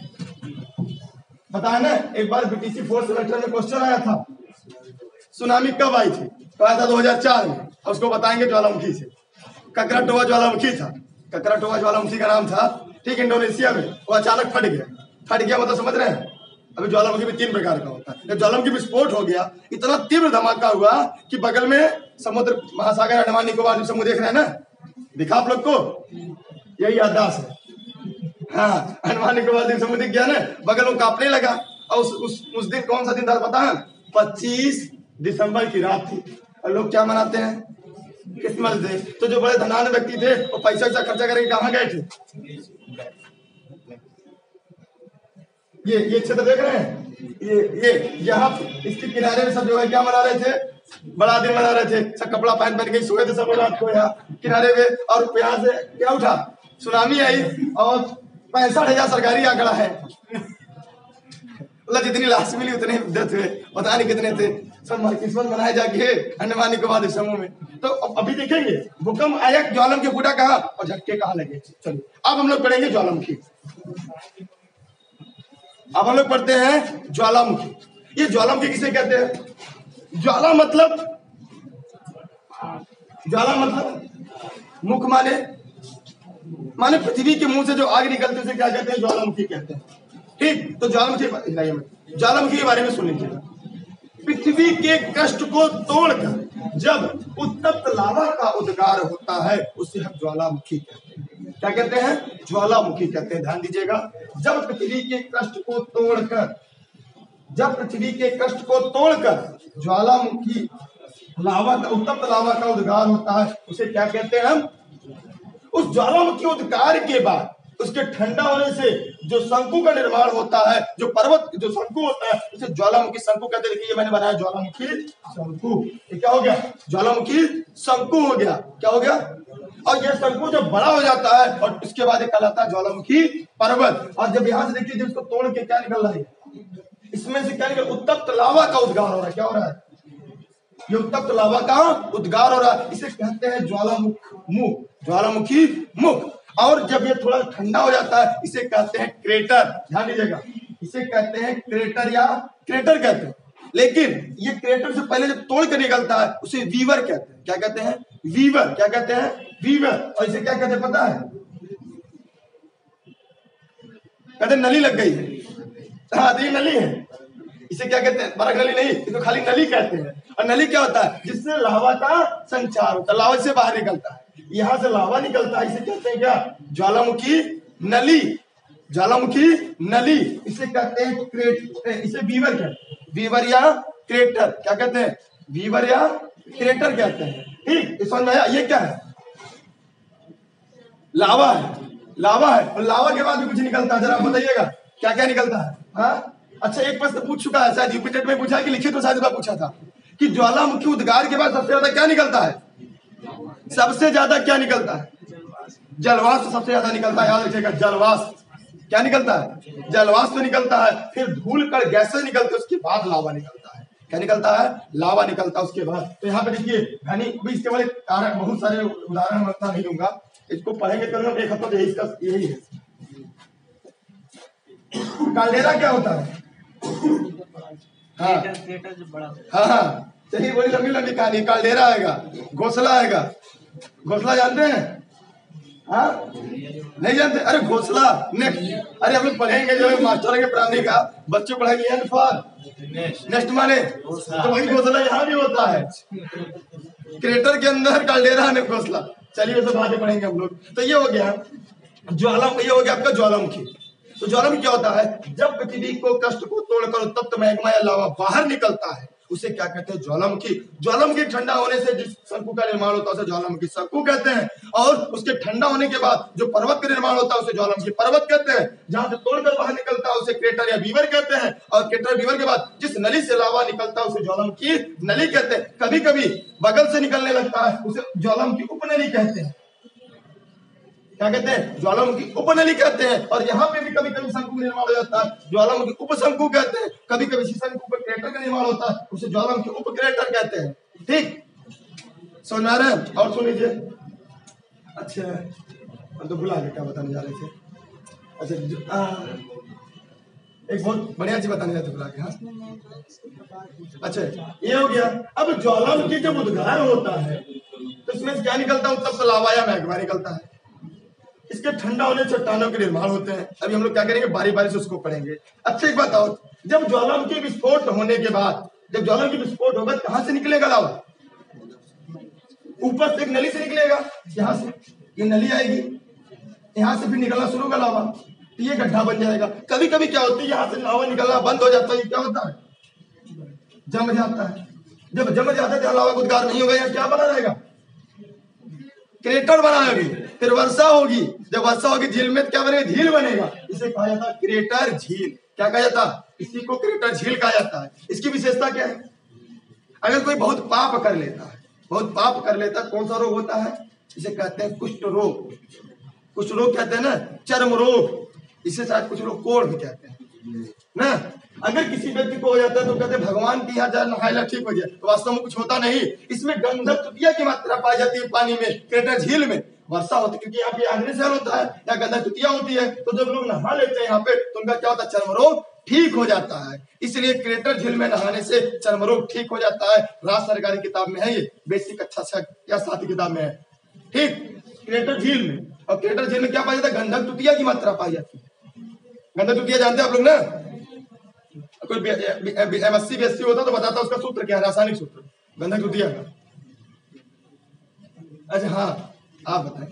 [SPEAKER 1] बताया ना, एक बार बीटीसी फोर्थ सेमेस्टर में क्वेश्चन आया था, सुनामी कब आई थी, तो आया था दो हज़ार चार में, और उसको बताएंगे ज्वालामुखी से। ककराटोआ ज्वालामुखी था, ककराटोआ ज्वालामुखी का नाम था, ठीक, इंडोनेशिया में। वो अचानक फट गया, फट गया मतलब समझ रहे हैं। अभी ज्वालामुखी भी तीन प्रकार का होता है। जब ज्वालामुखी विस्फोट हो गया, इतना तीव्र धमाका हुआ कि बगल में समुद्र, महासागर, अंडमान निकोबार समुद्र देख रहे हैं ना, दिखा आप लोग को, यही याददाश्त है। हाँ, अंडमान निकोबार समुद्र दिख गया ना, बगल में कांपने लगा। और उस उस उस दिन कौन सा दिन था पता है, पच्चीस दिसंबर की रात थी। और लोग क्या मनाते हैं, क्रिसमस डे। तो जो बड़े धनाढ्य व्यक्ति थे वो पैसा वैसा खर्चा करके कहाँ गए थे, ये ये क्षेत्र देख रहे हैं, ये ये यहाँ इसके किनारे में सब जो है क्या मना रहे थे, बड़ा दिन मना रहे थे, सब कपड़ा पहन पहन के सोए थे सब रात को यहाँ किनारे पे। और यहाँ से क्या उठा, सुनामी आई, और पैंसठ हजार सरकारी आंकड़ा है, मतलब जितनी लाश मिली उतने डेथ हुए, पता नहीं कितने थे। सब किस्मत मनाए जाके अंडमान निकोबार समूह में। तो अभी देखेंगे भूकंप आया, ज्वालामुखी फूटा कहाँ और झटके कहाँ लगे। चलिए अब हम लोग पढ़ेंगे ज्वालामुखी। अब हम लोग पढ़ते हैं ज्वालामुखी। ये ज्वालामुखी किसे कहते हैं, ज्वाला मतलब, ज्वाला मतलब मुख माने माने पृथ्वी के मुंह से जो आग निकलते उसे क्या कहते हैं, ज्वालामुखी कहते हैं। ठीक, तो ज्वालामुखी ज्वालामुखी के बारे में सुन लीजिएगा। पृथ्वी के कष्ट को तोड़कर जब उत्तप्त लावा का उद्गार होता है उसे हम ज्वालामुखी कहते हैं। क्या कहते हैं, ज्वालामुखी कहते हैं। ध्यान दीजिएगा, जब पृथ्वी के कष्ट को तोड़कर जब पृथ्वी के कष्ट को तोड़कर ज्वालामुखी लावा का, उत्तप्त लावा का उद्गार होता है उसे क्या कहते हैं हम। उस ज्वालामुखी उद्गार के बाद उसके ठंडा होने से जो शंकु का निर्माण होता है, जो पर्वत जो शंकु होता है उसे ज्वालामुखी शंकु कहते हैं। देखिए मैंने बनाया ज्वालामुखी शंकु, ये क्या हो गया, ज्वालामुखी शंकु हो गया। क्या हो गया, और यह शंकु जब बड़ा हो जाता है और उसके बाद एक कहलाता है ज्वालामुखी पर्वत। और जब यहाँ से देखिए उसको तोड़ के क्या निकल रहा है, इसमें से क्या निकल, उत्तप्त लावा का उद्गार हो रहा है। क्या हो रहा है, ये उत्तप्त लावा का उद्गार हो रहा है, इसे कहते हैं ज्वालामुख मुख, ज्वालामुखी मुख। और जब ये थोड़ा ठंडा हो जाता है इसे कहते हैं क्रेटर। ध्यान दीजिएगा, इसे कहते हैं क्रेटर या क्रेटर कहते हैं। लेकिन ये क्रेटर से पहले जब तोड़ कर निकलता है उसे वीवर कहते हैं। क्या कहते हैं, वीवर। क्या कहते हैं, वीवर। और इसे क्या कहते हैं पता है, कहते हैं नली लग गई है। हाँ, ये नली है, इसे क्या कहते हैं, बरक नली नहीं, इसको खाली नली कहते हैं। और नली क्या होता है, जिससे लावा का संचार होता है, लावा से बाहर निकलता है, यहाँ से लावा निकलता है, इसे कहते हैं क्या, ज्वालामुखी नली, ज्वालामुखी नली। इसे कहते हैं क्रेट, इसे वीवर कहते हैं, वीवर या क्रेटर। क्या कहते हैं, वीवर या क्रेटर कहते हैं। ठीक, समझ में आया। ये क्या है, लावा है, लावा है। और लावा के बाद भी कुछ निकलता है, जरा बताइएगा क्या क्या निकलता है। हाँ, अच्छा, एक प्रश्न पूछ चुका है शायद यूपी टेट में पूछा है कि लिखित में शायद पूछा था कि ज्वालामुखी उद्गार के बाद सबसे ज्यादा क्या निकलता है, सबसे ज्यादा क्या निकलता है, जलवाष्प सबसे ज्यादा निकलता है। याद रखिएगा, जलवाष्प क्या निकलता है, जलवाष्प निकलता है, फिर धूल कण गैसें निकलती है, उसके बाद लावा निकलता है। क्या निकलता है, लावा निकलता है उसके बाद। तो यहाँ पे देखिए घनी, इसके वाले कारण बहुत सारे उदाहरण मैं नहीं दूंगा, इसको पढ़ेंगे करेंगे एक हफ्ता, यही इसका यही है। काल्डेरा क्या होता है, हाँ हाँ हाँ, चलिए बड़ी लंबी लंबी कहानी। काल्डेरा आएगा, घोंसला आएगा, घोंसला जानते हैं, हाँ नहीं जानते, अरे घोंसला नेक्स्ट, अरे हम लोग पढ़ेंगे जो मास्टर के प्राणी का बच्चों पढ़ाएंगे एंड फॉर नेक्स्ट माने, तो वही घोंसला यहाँ भी होता है, क्रेटर के अंदर काल्डेरा ने घोंसला। चलिए सब बातें पढ़ेंगे हम लोग। तो ये हो गया ज्वाला, ये हो गया आपका ज्वालामुखी। तो ज्वालामुखी क्या होता है, जब पृथ्वी को कष्ट को तोड़कर उत्तप्त मैग्मा या लावा बाहर निकलता है उसे क्या कहते हैं? ज्वालामुखी। ज्वालामुखी ठंडा होने से जिस शंकु का निर्माण होता है उसे ज्वालामुखी शंकु कहते हैं, और उसके ठंडा होने के बाद जो पर्वत का निर्माण होता है उसे ज्वालामुखी पर्वत कहते हैं। जहां से तोड़कर बाहर निकलता है उसे क्रेटर या बीवर कहते हैं, और क्रेटर बीवर के बाद जिस नली से लावा निकलता है उसे ज्वालामुखी नली कहते हैं। कभी कभी बगल से निकलने लगता है उसे ज्वालामुखी उपनली कहते हैं। क्या कहते हैं? ज्वालामुखी उपनली कहते हैं। और यहाँ पे भी कभी कभी शंकु निर्माण हो जाता है, ज्वालामुखी उपशंकु कहते हैं। कभी कभी शंकु पर क्रेटर का निर्माण होता है उसे ज्वालामुखी उपक्रेटर कहते हैं। ठीक, समझ में आ रहा है? और सुन लीजिए। अच्छा, हम तो भुला गए क्या बताने जा रहे थे। अच्छा, आ, एक बहुत बढ़िया चीज बताने जाते भुला गए। हाँ, अच्छा, ये हो गया। अब ज्वालामुखी जब उद्गार होता है तो इसमें क्या निकलता है? उत्तप्त लावा या मैग्मा निकलता है। इसके ठंडा होने चट्टानों के निर्माण होते हैं। अभी हम लोग क्या करेंगे? बारी बारी से उसको पढ़ेंगे। अच्छा, एक बताओ, जब ज्वालामुखी विस्फोट होने के बाद, जब ज्वालामुखी विस्फोट होगा कहां से निकलेगा लावा? ऊपर से एक नली से निकलेगा। यहाँ से ये नली आएगी, यहाँ से फिर निकलना शुरू होगा लावा, तो ये गड्ढा बन जाएगा। कभी कभी क्या होता है, यहाँ से लावा निकलना बंद हो जाता है। क्या होता है? जम जाता है। जब जम जाता है तो लावा का उद्गार नहीं होगा, यहाँ क्या बना रहेगा? क्रेटर बनाएगी। फिर वर्षा होगी, जब वर्षा होगी झील में क्या बनेगा? झील बनेगा। इसे कहा जाता है क्रेटर झील। क्या कहा जाता है? इसी को क्रेटर झील कहा जाता है। इसकी विशेषता क्या है? अगर कोई बहुत पाप कर लेता है, बहुत पाप कर लेता है, कौन सा रोग होता है? इसे कहते हैं कुष्ठ रोग। कुष्ठ रोग कहते हैं ना, चर्म रोग। इसे शायद कुछ लोग कोढ़ भी कहते हैं ना। अगर किसी व्यक्ति को हो जाता है तो कहते हैं भगवान के यहाँ जाए नहायला ठीक हो जाए, तो वास्तव में कुछ होता नहीं। इसमें गंधक तुतिया की मात्रा पाई जाती है पानी में, क्रेटर झील में। वर्षा होती है क्योंकि यहाँ पे आग्नेय जल होता है, यहाँ गंधक तुतिया होती है, तो जब लोग नहा लेते हैं यहाँ पे तो उनका क्या होता है? चर्म रोग ठीक हो जाता है। इसलिए क्रेटर झील में नहाने से चर्म रोग ठीक हो जाता है। राज्य सरकारी किताब में है, ये बेसिक अच्छा या साथी किताब में है। ठीक, क्रेटर झील में। और क्रेटर झील में क्या पाया जाता है? गंधक तुतिया की मात्रा पाई जाती है। गंधक तुतिया जानते हैं आप लोग ना? कोई एमएससी बीएससी होता तो बताता उसका सूत्र क्या है, रासायनिक सूत्र गंधक तुतिया का। अच्छा हाँ, आप बताएं।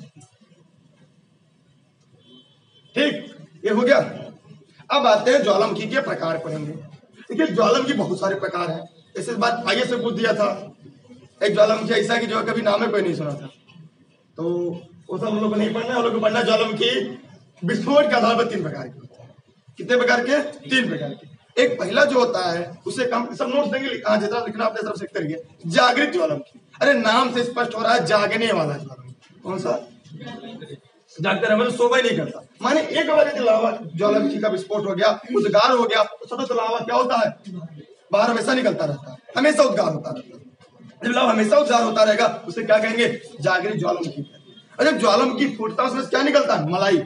[SPEAKER 1] ठीक, ये हो गया। अब आते हैं ज्वालामुखी के प्रकार पढ़ेंगे। देखिए, ज्वालामुखी बहुत सारे प्रकार हैं। इस बात आगे से पूछ दिया था, एक ज्वालामुखी ऐसा कि जो कभी नाम है कोई नहीं सुना था, तो वो सब हम लोग को नहीं पढ़ना है। हम लोग को पढ़ना ज्वालामुखी विस्फोट के आधार पर तीन प्रकार के होते हैं। कितने प्रकार के? तीन प्रकार के। एक पहला जो होता है उसे कम सब नोट्स देंगे, हाँ जितना लिखना अपने तरफ से करिए। जागृत ज्वालामुखी। अरे नाम से स्पष्ट हो रहा है जागने वाला ज्वालामुखी। कौन सा? जागते रहे, मतलब सोवा ही नहीं करता। माने एक बार यदि लावा ज्वालामुखी का विस्फोट हो गया, उद्गार हो गया, तो सतत लावा क्या होता है? बाहर हमेशा निकलता रहता है, हमेशा उद्गार होता रहता है। जब लावा हमेशा उद्गार होता रहेगा उसे क्या कहेंगे? जागृत ज्वालामुखी। और जब ज्वालामुखी फूटता है उसमें क्या निकलता है? मलाई।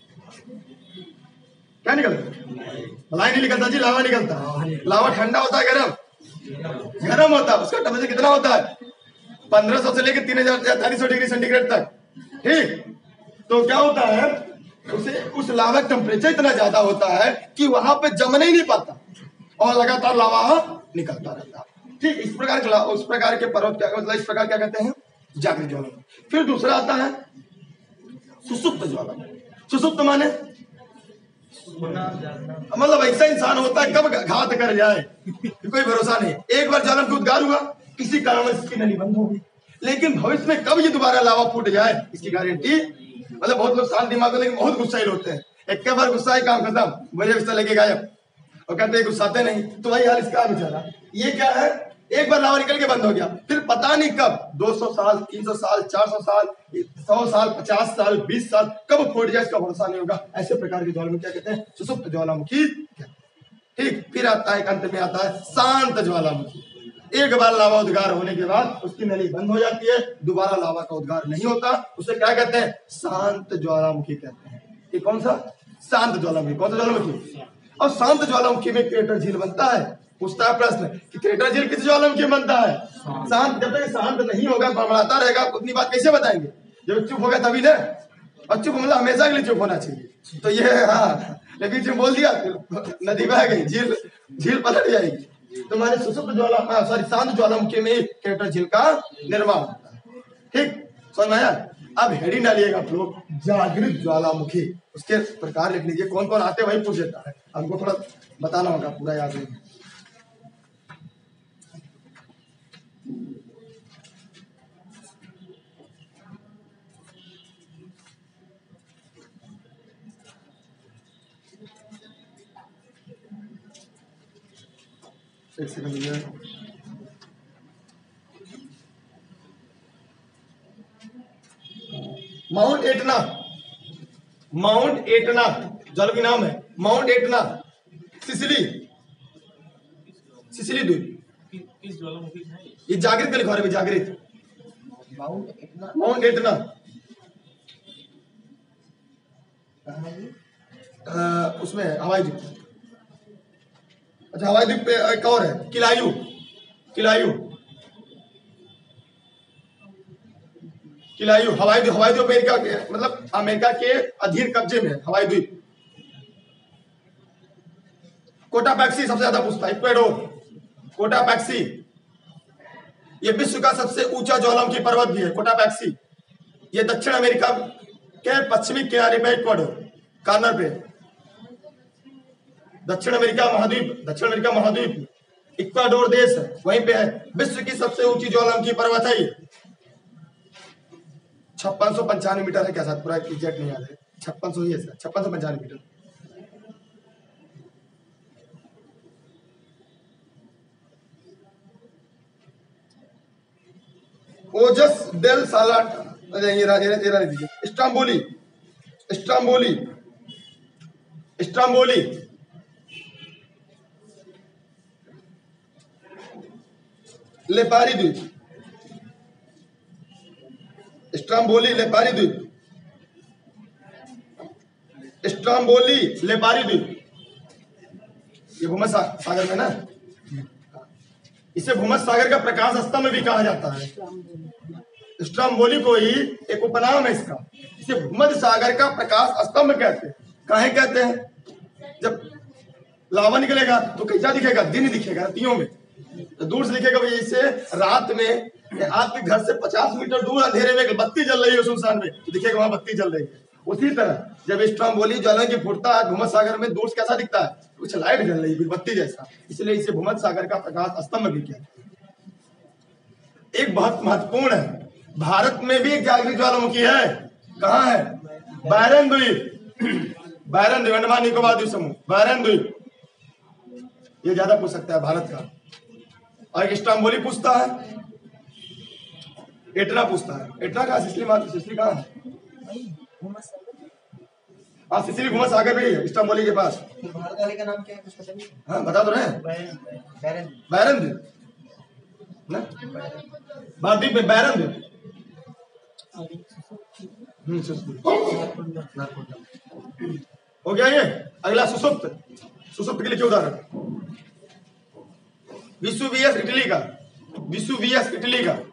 [SPEAKER 1] क्या निकलता है? मलाई नहीं निकलता जी, लावा निकलता है। लावा ठंडा होता है, गरम गरम होता है। उसका टेम्परेचर कितना होता है? पंद्रह सौ से लेकर तीन हजार तैतालीस सौ डिग्री सेंटीग्रेड तक। ठीक, तो क्या होता है? उसे उस लावा टेम्परेचर इतना ज्यादा होता है कि वहां पे जमने ही नहीं पाता और लगातार लावा निकलता रहता है। ठीक, इस प्रकार के उस प्रकार के पर्वत क्या मतलब इस प्रकार क्या कहते हैं? जागृत ज्वालामुखी। फिर दूसरा आता है सुसुप्त ज्वालामुखी। सुसुप्त माने मतलब ऐसा इंसान होता है कब घात कर जाए कोई भरोसा नहीं। एक बार ज्वालामुखी उद्गार हुआ, किसी कारण इसकी नली बंद हो गई, लेकिन भविष्य में कब ये दोबारा लावा फूट जाए इसकी गारंटी मतलब बहुत लोग शांत दिमाग लेकिन बहुत गुस्साइल होते हैं। एक बार गुस्सा ही काम खत्म, मुझे गुस्सा लेके गायब और कहते हैं गुस्साते नहीं। तो वही हाल इसका बेचारा। ये क्या है? एक बार लावा निकल के बंद हो गया, फिर पता नहीं कब दो सौ साल, तीन सौ साल, चार सौ साल, सौ साल, पचास साल, बीस साल कब फूट जाए इसका भरोसा नहीं होगा। ऐसे प्रकार के ज्वालामुखी क्या कहते हैं? सुसुप्त ज्वालामुखी। ठीक, फिर आता है अंत में आता है शांत ज्वालामुखी। एक बार लावा उद्गार होने के बाद उसकी नली बंद हो जाती है, दोबारा लावा का उद्गार नहीं होता। उसे क्या कहते हैं? शांत ज्वालामुखी कहते हैं। ये कौन सा? शांत ज्वालामुखी। कौन सा ज्वालामुखी? और शांत ज्वालामुखी में क्रेटर झील बनता है। पूछता है प्रश्न कि क्रेटर झील किस ज्वालामुखी बनता है? शांत। जब तक शांत नहीं होगा, बड़बड़ाता रहेगा, उतनी बात कैसे बताएंगे? जब चुप होगा तभी ना। और चुप मतलब हमेशा के लिए चुप होना चाहिए। तो ये हाँ, लेकिन जब बोल दिया नदी बह गई, झील झील पलट जाएगी। तो हमारे सुसुप्त ज्वाला सॉरी शांत ज्वालामुखी में क्रेटर झील का निर्माण होता है। ठीक, समझ में आया? अब हेडिंग डालिएगा आप लोग, जागृत ज्वालामुखी। उसके प्रकार लिख लीजिए, कौन कौन आते वही पूछ लेता है, हमको थोड़ा बताना होगा, पूरा याद नहीं। एक सेकंड भैया। माउंट एटना, माउंट एटना जल की नाम है, माउंट एटना सिसिली, सिसिली द्वीप।
[SPEAKER 2] किस ज्वालामुखी है
[SPEAKER 1] ये जागृत का लिखा है, जागृत
[SPEAKER 2] माउंट एटना?
[SPEAKER 1] माउंट एटना
[SPEAKER 2] कहाँ है ये?
[SPEAKER 1] आ, उसमें हवाई द्वीप। अच्छा हवाई द्वीप पे एक और है किलायू, किलायू, किलायू हवाई द्वीप, हवाई द्वीप अमेरिका के मतलब अमेरिका के अधीन कब्जे में हवाई द्वीप। कोटापैक्सी सबसे ज्यादा पूछता है, इक्वेडोर, कोटापैक्सी ये विश्व का सबसे ऊंचा ज्वालामुखी पर्वत भी है कोटापैक्सी। ये दक्षिण अमेरिका के पश्चिमी किनारे पे इक्वेडोर कॉर्नर पे, दक्षिण अमेरिका महाद्वीप, दक्षिण अमेरिका महाद्वीप इक्वाडोर देश है, वहीं पे है। विश्व की सबसे ऊंची ज्वालामुखी पर्वत है ये, छप्पन सौ पंचानवे मीटर है क्या, साथ पूरा एग्जैक्ट नहीं याद है, छप्पन सौ ही है, छप्पन सौ पंचानवे मीटर। ओजस डेल सालाट, ये रहा, ये रहा दीजिए, इस्तांबुली, इस्तांबुली, इस्तांबुली लेपारी द्वीप, इस्तांबुली लेपारी द्वीप, इस्तांबुली लेपारी द्वीप, ये भूमध्य सागर में ना, इसे भूमध्य सागर का प्रकाश स्तंभ भी कहा जाता है। इस्तांबुली को ही एक उपनाम है इसका, इसे भूमध्य सागर का प्रकाश स्तंभ कहते हैं। काहे कहते हैं? जब लावा निकलेगा तो कैसा दिखेगा, दिन दिखेगा रातियों में, तो दूर से दिखेगा भाई, इससे रात में आपके घर से पचास मीटर दूर अंधेरे में बत्ती जल रही है सुनसान में, तो दिखेगा वहां बत्ती जल रही है। उसी तरह जब इस्तांबुली ज्वालामुखी फूटता है भूमध्य सागर में, दूर से कैसा दिखता है, कुछ लाइट जल रही है बत्ती जैसा, इसलिए इसे भूमध्य सागर का प्रकाश स्तंभ भी कहते हैं। एक बहुत महत्वपूर्ण है, भारत में भी एक जागृत ज्वालामुखी है, कहाँ है? बैरन द्वीप, बैरन द्वीप, अंडमान निकोबार द्वीप समूह, बैरन द्वीप, ये ज्यादा पूछ सकता है भारत का। और इस्तांबुली पूछता है, एटना पूछता है, एटना कहाँ? सिसिली मात्र, सिसिली कहाँ है? हाँ सिसिली भूमध्य सागर में ही है, इस्तांबुली के पास।
[SPEAKER 2] भारत वाले का नाम क्या है, कुछ पता नहीं?
[SPEAKER 1] हाँ बता दो रहे हैं,
[SPEAKER 2] बैरन,
[SPEAKER 1] बैरन द्वीप ना, द्वीप में बैरन द्वीप। हम्म हो गया ये। अगला सुसुप्त, सुसुप्त के लिए क्या उदाहरण? विसुवियस इटली का, विसुवियस इटली का,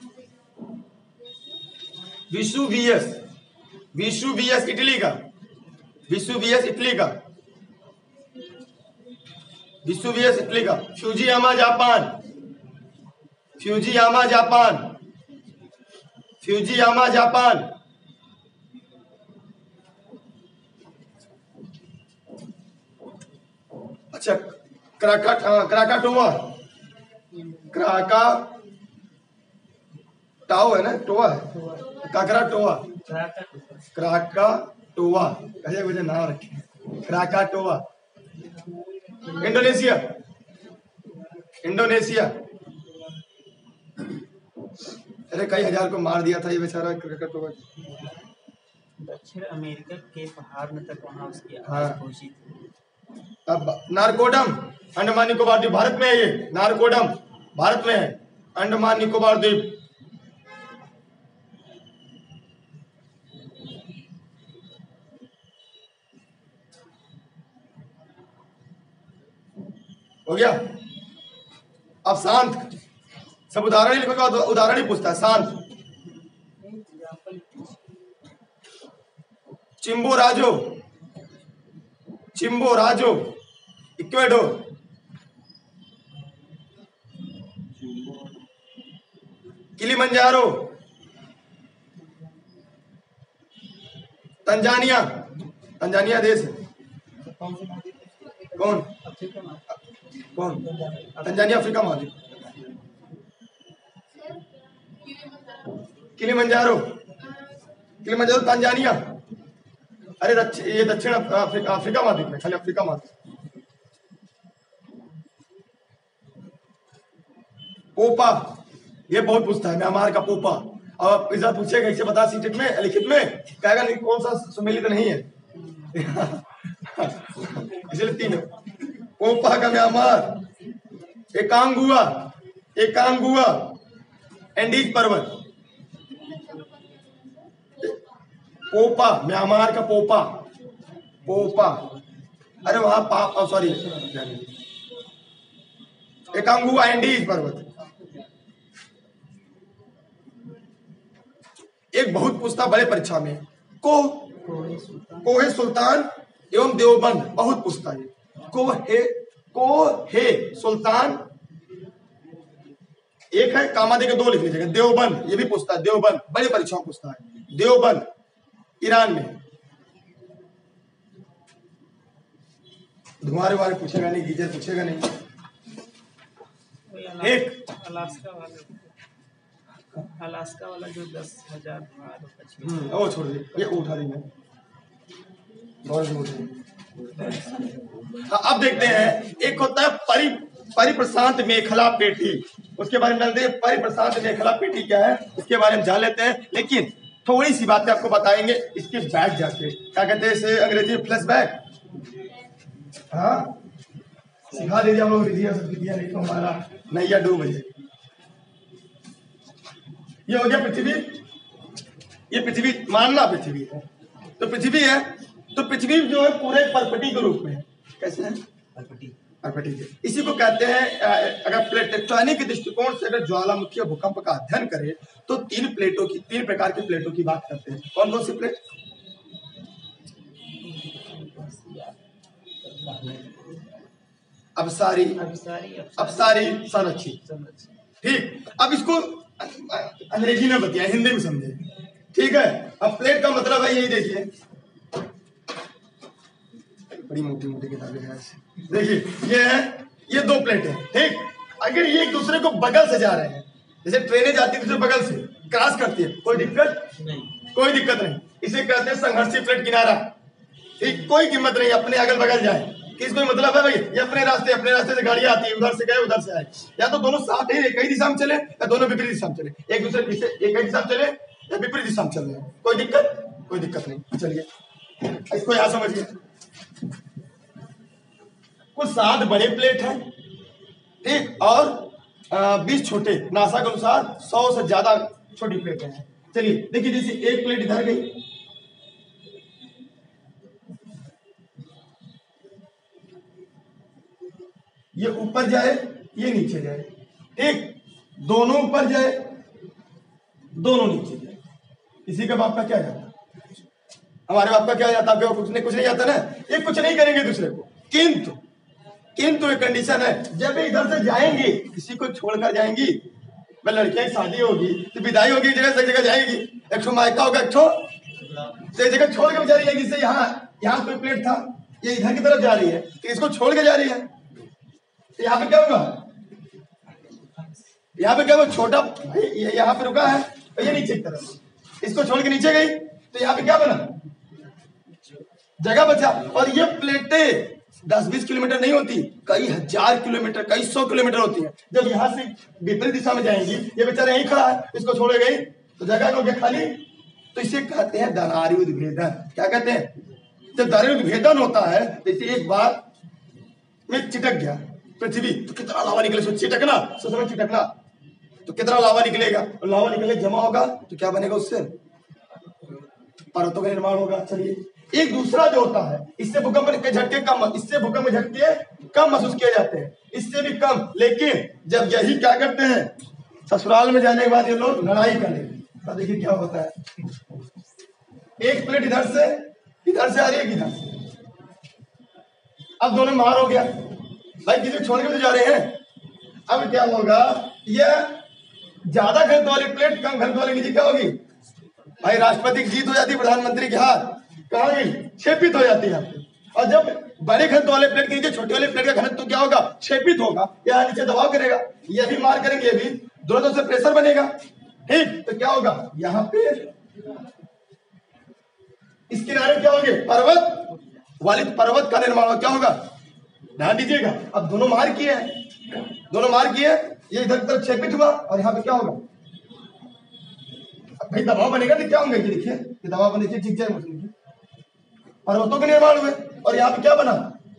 [SPEAKER 1] विसुवियस, विसुवियस इटली का, विसुवियस इटली का, विसुवियस इटली का। Fujiyama Japan, Fujiyama Japan, Fujiyama Japan. अच्छा क्राका, क्राकाटोवा, क्राका टाओ है ना, टोवा है, काकराटोवा, क्राकाटोवा, कैसे मुझे नाम रखे, क्राकाटोवा। इंडोनेशिया, इंडोनेशिया, अरे कई हजार को मार दिया था ये बेचारा क्राकाटोवा।
[SPEAKER 2] दक्षिण अमेरिका के पहाड़ में तक वहाँ उसकी
[SPEAKER 1] हाँ।
[SPEAKER 2] आवाज पहुंची थी।
[SPEAKER 1] अब नारकोडम, अंडमान निकोबार द्वीप भारत में है, ये नारकोडम भारत में है, अंडमान निकोबार द्वीप। हो गया। अब शांत, सब उदाहरण ही लिखोगे, उदाहरण ही पूछता है। शांत, Chimborazo, Chimborazo Ecuador, Kilimanjaro Tanzania, Tanzania देश है।
[SPEAKER 2] कौन से महाद्वीप?
[SPEAKER 1] कौन
[SPEAKER 2] अफ्रीका में।
[SPEAKER 1] कौन? तंजानिया अफ्रीका महाद्वीप। किलिमंजारो, किलिमंजारो तंजानिया, अरे ये दक्षिण अफ्रीका, अफ्रीका महाद्वीप में, खाली अफ्रीका महाद्वीप। पोपा, ये बहुत पूछता है म्यांमार का पोपा। और पिज्जा पूछेगा इसे बता सीटेट में लिखित में, कहेगा नहीं कौन सा सुमेलित नहीं है। इसलिए तीन पोपा का म्यांमार, एकांगुआ, एकांगुआ एंडीज पर्वत, पोपा म्यांमार का पोपा, पोपा अरे वहां पा सॉरी एकांगुआ एंडीज पर्वत। एक बहुत पूछता बड़े परीक्षा में, को कोहे सुल्तान एवं देवबंद, बहुत पूछता है। कोहे कोहे सुल्तान एक है, कामा देके दो लिख लीजिएगा। देवबंद ये भी पूछता है, देवबंद बड़ी परीक्षाओं पूछता है। देवबंद ईरान में। धुआरे वाले पूछेगा नहीं, गीजर पूछेगा नहीं। एक
[SPEAKER 2] अलास्का वाला, अलास्का वाला जो दस हजार
[SPEAKER 1] वो छोड़ दे, ये उठा देंगे। अब देखते हैं, एक होता है परि परिप्रशांत मेखला पेटी, उसके बारे में जानते हैं। परिप्रशांत मेखला पेटी क्या है इसके बारे में जान लेते हैं, लेकिन थोड़ी सी बातें आपको बताएंगे इसके बैक जाके। क्या कहते हैं इसे अंग्रेजी में? Flashback. हाँ सिखा दीजिए हम लोग, नहीं तो हमारा नैया डूब जाए। ये हो गया पृथ्वी, ये पृथ्वी मानना पृथ्वी है तो पृथ्वी है, तो पृथ्वी जो है पूरे परपटी के रूप में है। कैसे है? परपटी, परपटी के। इसी को कहते हैं, अगर प्लेट टेक्टोनिक के दृष्टिकोण से अगर ज्वालामुखी और भूकंप का अध्ययन करें तो तीन प्लेटों की, तीन प्रकार की प्लेटों की बात करते हैं। कौन कौन सी प्लेट? अपसारी, अपसारी, संरक्षित। ठीक, अब इसको अंग्रेजी में बताया, हिंदी में समझे। ठीक है, अब प्लेट का मतलब है यही, देखिए बड़ी मोटी मोटी किताबें हैं। देखिए ये है, ये दो प्लेट है। ठीक, अगर ये एक दूसरे को बगल से जा रहे हैं, जैसे ट्रेनें जाती है दूसरे बगल से क्रॉस करती है, कोई दिक्कत नहीं, कोई दिक्कत नहीं। इसे कहते हैं संघर्षी प्लेट किनारा। ठीक, कोई कीमत नहीं अपने अगल बगल जाए, किसको मतलब है भाई, ये अपने रास्ते, अपने रास्ते से गाड़ियां आती है, उधर से गए उधर से आए, या तो दोनों साथ ही एक ही दिशा में चले या दोनों विपरीत दिशा में चले, एक दूसरे पीछे एक ही दिशा में चले या विपरीत दिशा में चल रहे हैं, कोई दिक्कत कोई दिक्कत नहीं। चलिए इसको यहां समझिए, कुछ सात बड़े प्लेट हैं, ठीक, और बीस छोटे। नासा के अनुसार सौ से ज्यादा छोटी प्लेटें हैं। चलिए देखिए, जैसे एक प्लेट इधर गई, ये ऊपर जाए ये नीचे जाए, ठीक, दोनों ऊपर जाए दोनों नीचे जाए। किसी का बाप का क्या जाता? हमारे बाप का क्या जाता? आपके कुछ नहीं, कुछ नहीं जाता ना, ये कुछ नहीं करेंगे दूसरे को। किंतु किंतु एक कंडीशन है, जब इधर से जाएंगी किसी को छोड़कर जाएंगी, मैं लड़कियां की शादी होगी तो विदाई होगी, जगह से जगह जाएगी, एक ठो मायका होगा, एक ठो एक जगह छोड़ के बेचारी जाएगी। इससे यहाँ यहाँ कोई प्लेट था, ये इधर की तरफ जा रही है तो इसको छोड़ के जा रही है, तो यहाँ पे क्या होगा? यहाँ पे क्या होगा? छोटा ये यहाँ पे रुका है और ये नीचे की तरफ, इसको छोड़ के नीचे गई तो यहाँ पे क्या बना? जगह बचा। और ये प्लेटें दस बीस किलोमीटर नहीं होती, कई हजार किलोमीटर, कई सौ किलोमीटर होती है। जब यहाँ से विपरीत दिशा में जाएंगी, ये बेचारा यहीं खड़ा है, इसको छोड़ गई तो जगह हो गया खाली, तो इसे कहते हैं दरारी उद्भेदन। क्या कहते हैं? जब दरारी उद्भेदन होता है, जैसे एक बार में चिटक गया पृथ्वी तो कितना लावा निकले, सो चिटकना सो चिटकना तो कितना लावा निकलेगा, और लावा निकले जमा होगा तो क्या बनेगा? उससे पर्वतों का निर्माण होगा। चलिए, एक दूसरा जो होता है, इससे भूकंप के झटके कम, इससे भूकंप के झटके कम महसूस किए जाते हैं, इससे भी कम। लेकिन जब यही क्या करते हैं, ससुराल में जाने के बाद ये लोग लड़ाई करेंगे, तो देखिए क्या होता है। एक प्लेट इधर से इधर से आ रही है, इधर से, अब दोनों मार हो गया भाई, किसी छोड़ के तो जा रहे हैं। अब क्या होगा, यह ज्यादा घनत्व वाली प्लेट कम घनत्व वाली नीचे क्या होगी भाई? राष्ट्रपति की जीत हो जाती है, प्रधानमंत्री के हाथ कहाँ गई? क्षेपित हो जाती है। और जब बड़े घनत्व वाले प्लेट के नीचे छोटे वाले प्लेट का घनत्व तो क्या होगा? क्षेपित होगा, यहाँ नीचे दबाव करेगा, ये भी मार करेंगे, ये भी दोनों तरफ से प्रेशर बनेगा। ठीक, तो क्या होगा? यहाँ पे इस किनारे क्या होंगे? पर्वत वाले, पर्वत का निर्माण क्या होगा? ध्यान दीजिएगा। अब दोनों मार किए हैं, दोनों मार किए, ये इधर तरफ क्षेपित हुआ और यहाँ पे क्या होगा भाई, दबाव बनेगा तो क्या होंगे, ये देखिए ये दबाव बने, ठीक जाए मशीन की, पर्वतों के निर्माण हुए और यहाँ पे क्या बना,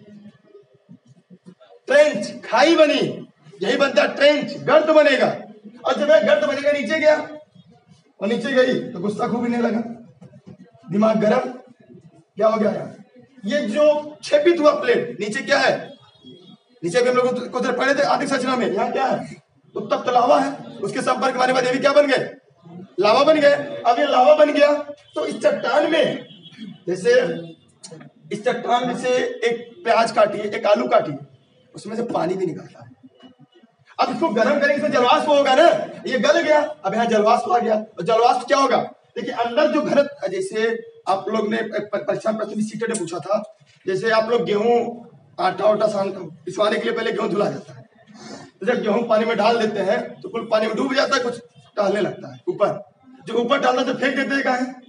[SPEAKER 1] ट्रेंच, खाई बनी, यही बनता है ट्रेंच, गर्त बनेगा। और जब गर्त बनेगा नीचे गया और नीचे गई तो गुस्सा खूब नहीं लगा, दिमाग गर्म, क्या हो गया, ये जो क्षेपित हुआ प्लेट नीचे क्या है, नीचे भी हम लोग कुछ पढ़े थे आर्थिक संरचना में, यहाँ क्या है, उत्तप्त लावा है, उसके संपर्क में आने बाद ये भी क्या बन गए, लावा बन गए। अब ये लावा बन गया तो इस चट्टान में, जैसे इस चट्टान में से एक प्याज काटिए, एक आलू काटिए, उसमें से पानी भी निकलता है। अब इसको गर्म करेंगे, इसमें जलवाष्प होगा ना, ये गल गया, अब यहाँ जलवाष्प आ गया, और जलवाष्प क्या होगा, देखिए अंदर जो घनत्व, जैसे आप लोग ने परीक्षा प्रश्न भी सीटेट ने पूछा था, जैसे आप लोग गेहूं आटा वाटा पिसवाने के लिए पहले गेहूं धुला जाता है, तो जब गेहूं पानी में डाल देते हैं तो कुल पानी में डूब जाता है, कुछ टहलने लगता है ऊपर, जो ऊपर डालना तो फेंक देते हैं, कहा है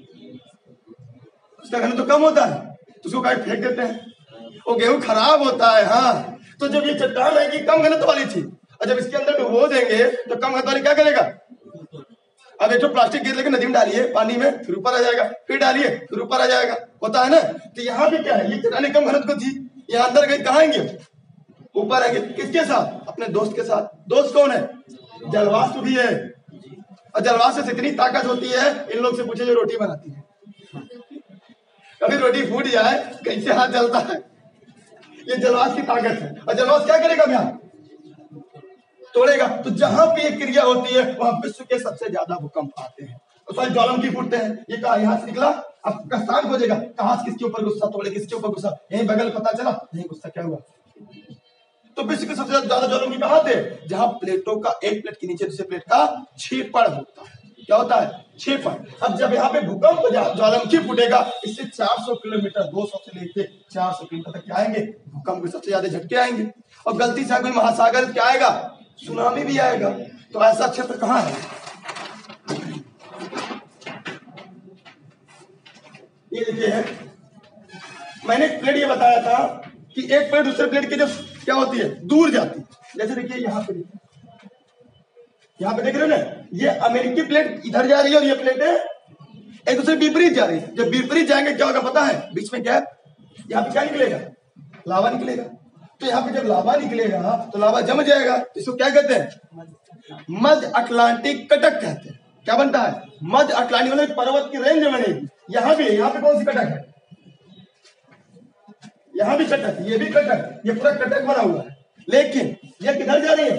[SPEAKER 1] उसका घनत्व तो कम होता है, तो उसको कहीं फेंक देते हैं, वो गेहूं खराब होता है। हाँ, तो जब ये चट्टान है कि कम घनत्व वाली थी, और जब इसके अंदर डुबो देंगे तो कम घनत्व वाली क्या करेगा, अब एक तो प्लास्टिक गिर लेके नदी में डालिए पानी में, फिर ऊपर आ जाएगा, फिर डालिए फिर ऊपर आ जाएगा, होता है ना। तो यहाँ भी क्या है, ये चट्टाने कम घनत्व थी, यहाँ अंदर गई, कहाँ आएंगे, ऊपर आएंगे, किसके साथ, अपने दोस्त के साथ। दोस्त कौन है, जलवाष्प भी है, और जलवाष्प से इतनी ताकत होती है, इन लोग से पूछे जो रोटी बनाती है, कभी रोटी फूट जाए कैसे हाथ जलता है, ये जलवाष्प की ताकत है। और जलवाष्प क्या करेगा, यहाँ तोड़ेगा। तो जहां पे ये क्रिया होती है वहां विश्व के सबसे ज्यादा भूकंप आते हैं, तो सारे ज्वालामुखी फूटते हैं। ये कहा यहाँ से निकला, अब कस्तान खोजेगा, कहाँ से किसके ऊपर गुस्सा तोड़े, किसके ऊपर गुस्सा, यही बगल पता चला, यही गुस्सा क्या हुआ। तो विश्व के सबसे ज्यादा ज्वालामुखी कहाँ थे, जहां प्लेटों का एक प्लेट के नीचे दूसरे प्लेट का छेपड़ होता है। क्या होता है, छेपड़। अब जब यहाँ पे भूकंप ज्वालामुखी फूटेगा, इससे चार सौ किलोमीटर, दो सौ से लेके चार सौ किलोमीटर तक क्या आएंगे, भूकंप के सबसे ज्यादा झटके आएंगे। और गलती से कोई महासागर क्या आएगा, सुनामी भी आएगा। तो ऐसा क्षेत्र कहाँ है, ये देखिए है, मैंने प्लेट ये बताया था कि एक प्लेट दूसरे प्लेट की जब क्या होती है, दूर जाती है। जैसे देखिए यहाँ पे, यहाँ पे देख रहे हो ना, ये अमेरिकी प्लेट इधर जा रही है और ये प्लेट है एक दूसरे विपरीत जा रही है। जब विपरीत जाएंगे क्या होगा पता है, बीच में क्या है, यहाँ पे क्या निकलेगा, लावा निकलेगा। तो यहाँ पे जब लावा निकलेगा तो लावा जम जाएगा, इसको क्या कहते हैं, मध्य अटलांटिक कटक कहते हैं। क्या बनता है, मध्य अटलांटिक, मतलब पर्वत की रेंज बनेगी। यहाँ भी, यहाँ पे कौन सी कटक है, यहाँ भी कटक, ये भी कटक, ये पूरा कटक बना हुआ है। लेकिन ये किधर जा रही है,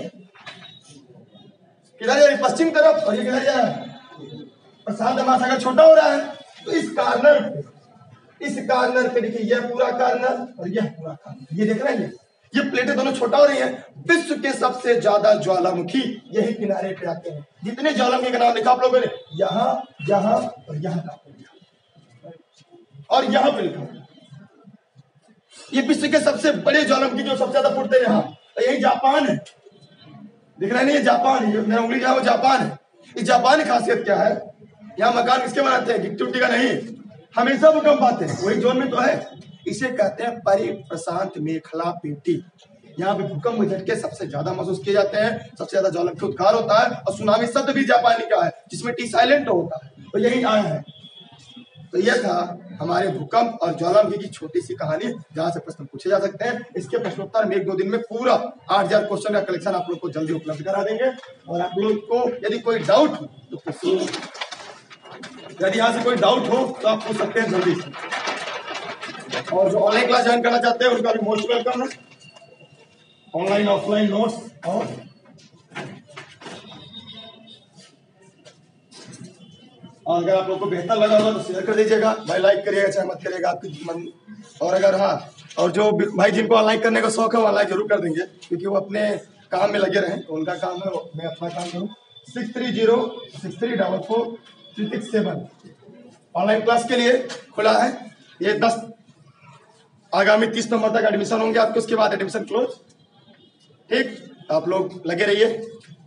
[SPEAKER 1] किधर जा रही है, पश्चिम तरफ, और ये किधर जा रहा है, प्रशांत महासागर छोटा हो रहा है। तो इस कार्नर पे, इस कार्नर पे देखिए, यह पूरा कार्नर और यह पूरा कार्नर, ये देख रहे हैं, ये प्लेटें दोनों छोटा हो रही हैं। विश्व के सबसे ज्यादा ज्वालामुखी यही किनारे पे आते हैं। जितने ज्वालामुखी का नाम लिखा आप लोगों ने, यहाँ, यहाँ और यहाँ और यहाँ पे लिखा, ये विश्व के सबसे बड़े ज्वालामुखी जो सबसे ज्यादा फूटते हैं, यहाँ यही जापान है। दिख रहा है ना, ये जापान है, मेरा उंगली जहाँ वो जापान है। इस जापान की खासियत क्या है, यहाँ मकान किसके बनाते हैं, गिट्टी उट्टी का नहीं, हमेशा भूकंप आते हैं, वही जोन में तो है। इसे कहते हैं परिप्रशांत मेखला पेटी। यहाँ पे भूकंप के झटके सबसे ज्यादा महसूस किए जाते हैं, सबसे ज्यादा ज्वालामुखी उद्गार होता है। और सुनामी शब्द भी जापानी का है, जिसमें टी साइलेंट होता है, तो यही आया है। तो यह था हमारे भूकंप और ज्वालामुखी की छोटी सी कहानी, जहां से प्रश्न पूछे जा सकते हैं। इसके प्रश्नोत्तर में एक दो दिन में पूरा आठ हजार क्वेश्चन का कलेक्शन आप लोग को जल्दी उपलब्ध करा देंगे। और आप लोग को यदि कोई डाउट हो तो पूछिए, यदि यहाँ से कोई डाउट हो तो आप पूछ सकते हैं जल्दी से। और जो ऑनलाइन क्लास ज्वाइन करना चाहते हैं उनका भी मोस्ट वेलकम है। ऑनलाइन ऑफलाइन नोट्स, और और अगर आप लोग को बेहतर लगा होगा तो शेयर कर दीजिएगा, भाई लाइक करिएगा चाहे मत करिएगा, आपकी मन। और अगर हाँ, और जो भाई जिनको ऑनलाइन करने का शौक है वो ऑनलाइन जरूर कर देंगे, क्योंकि वो अपने काम में लगे रहें, तो उनका काम है, मैं अपना काम करूँ। Six three zero six three double four three six seven online class के लिए खुला है। ये दस आगामी तीस नवंबर तक एडमिशन होंगे आपके, उसके बाद एडमिशन क्लोज। ठीक, आप लोग लगे रहिए।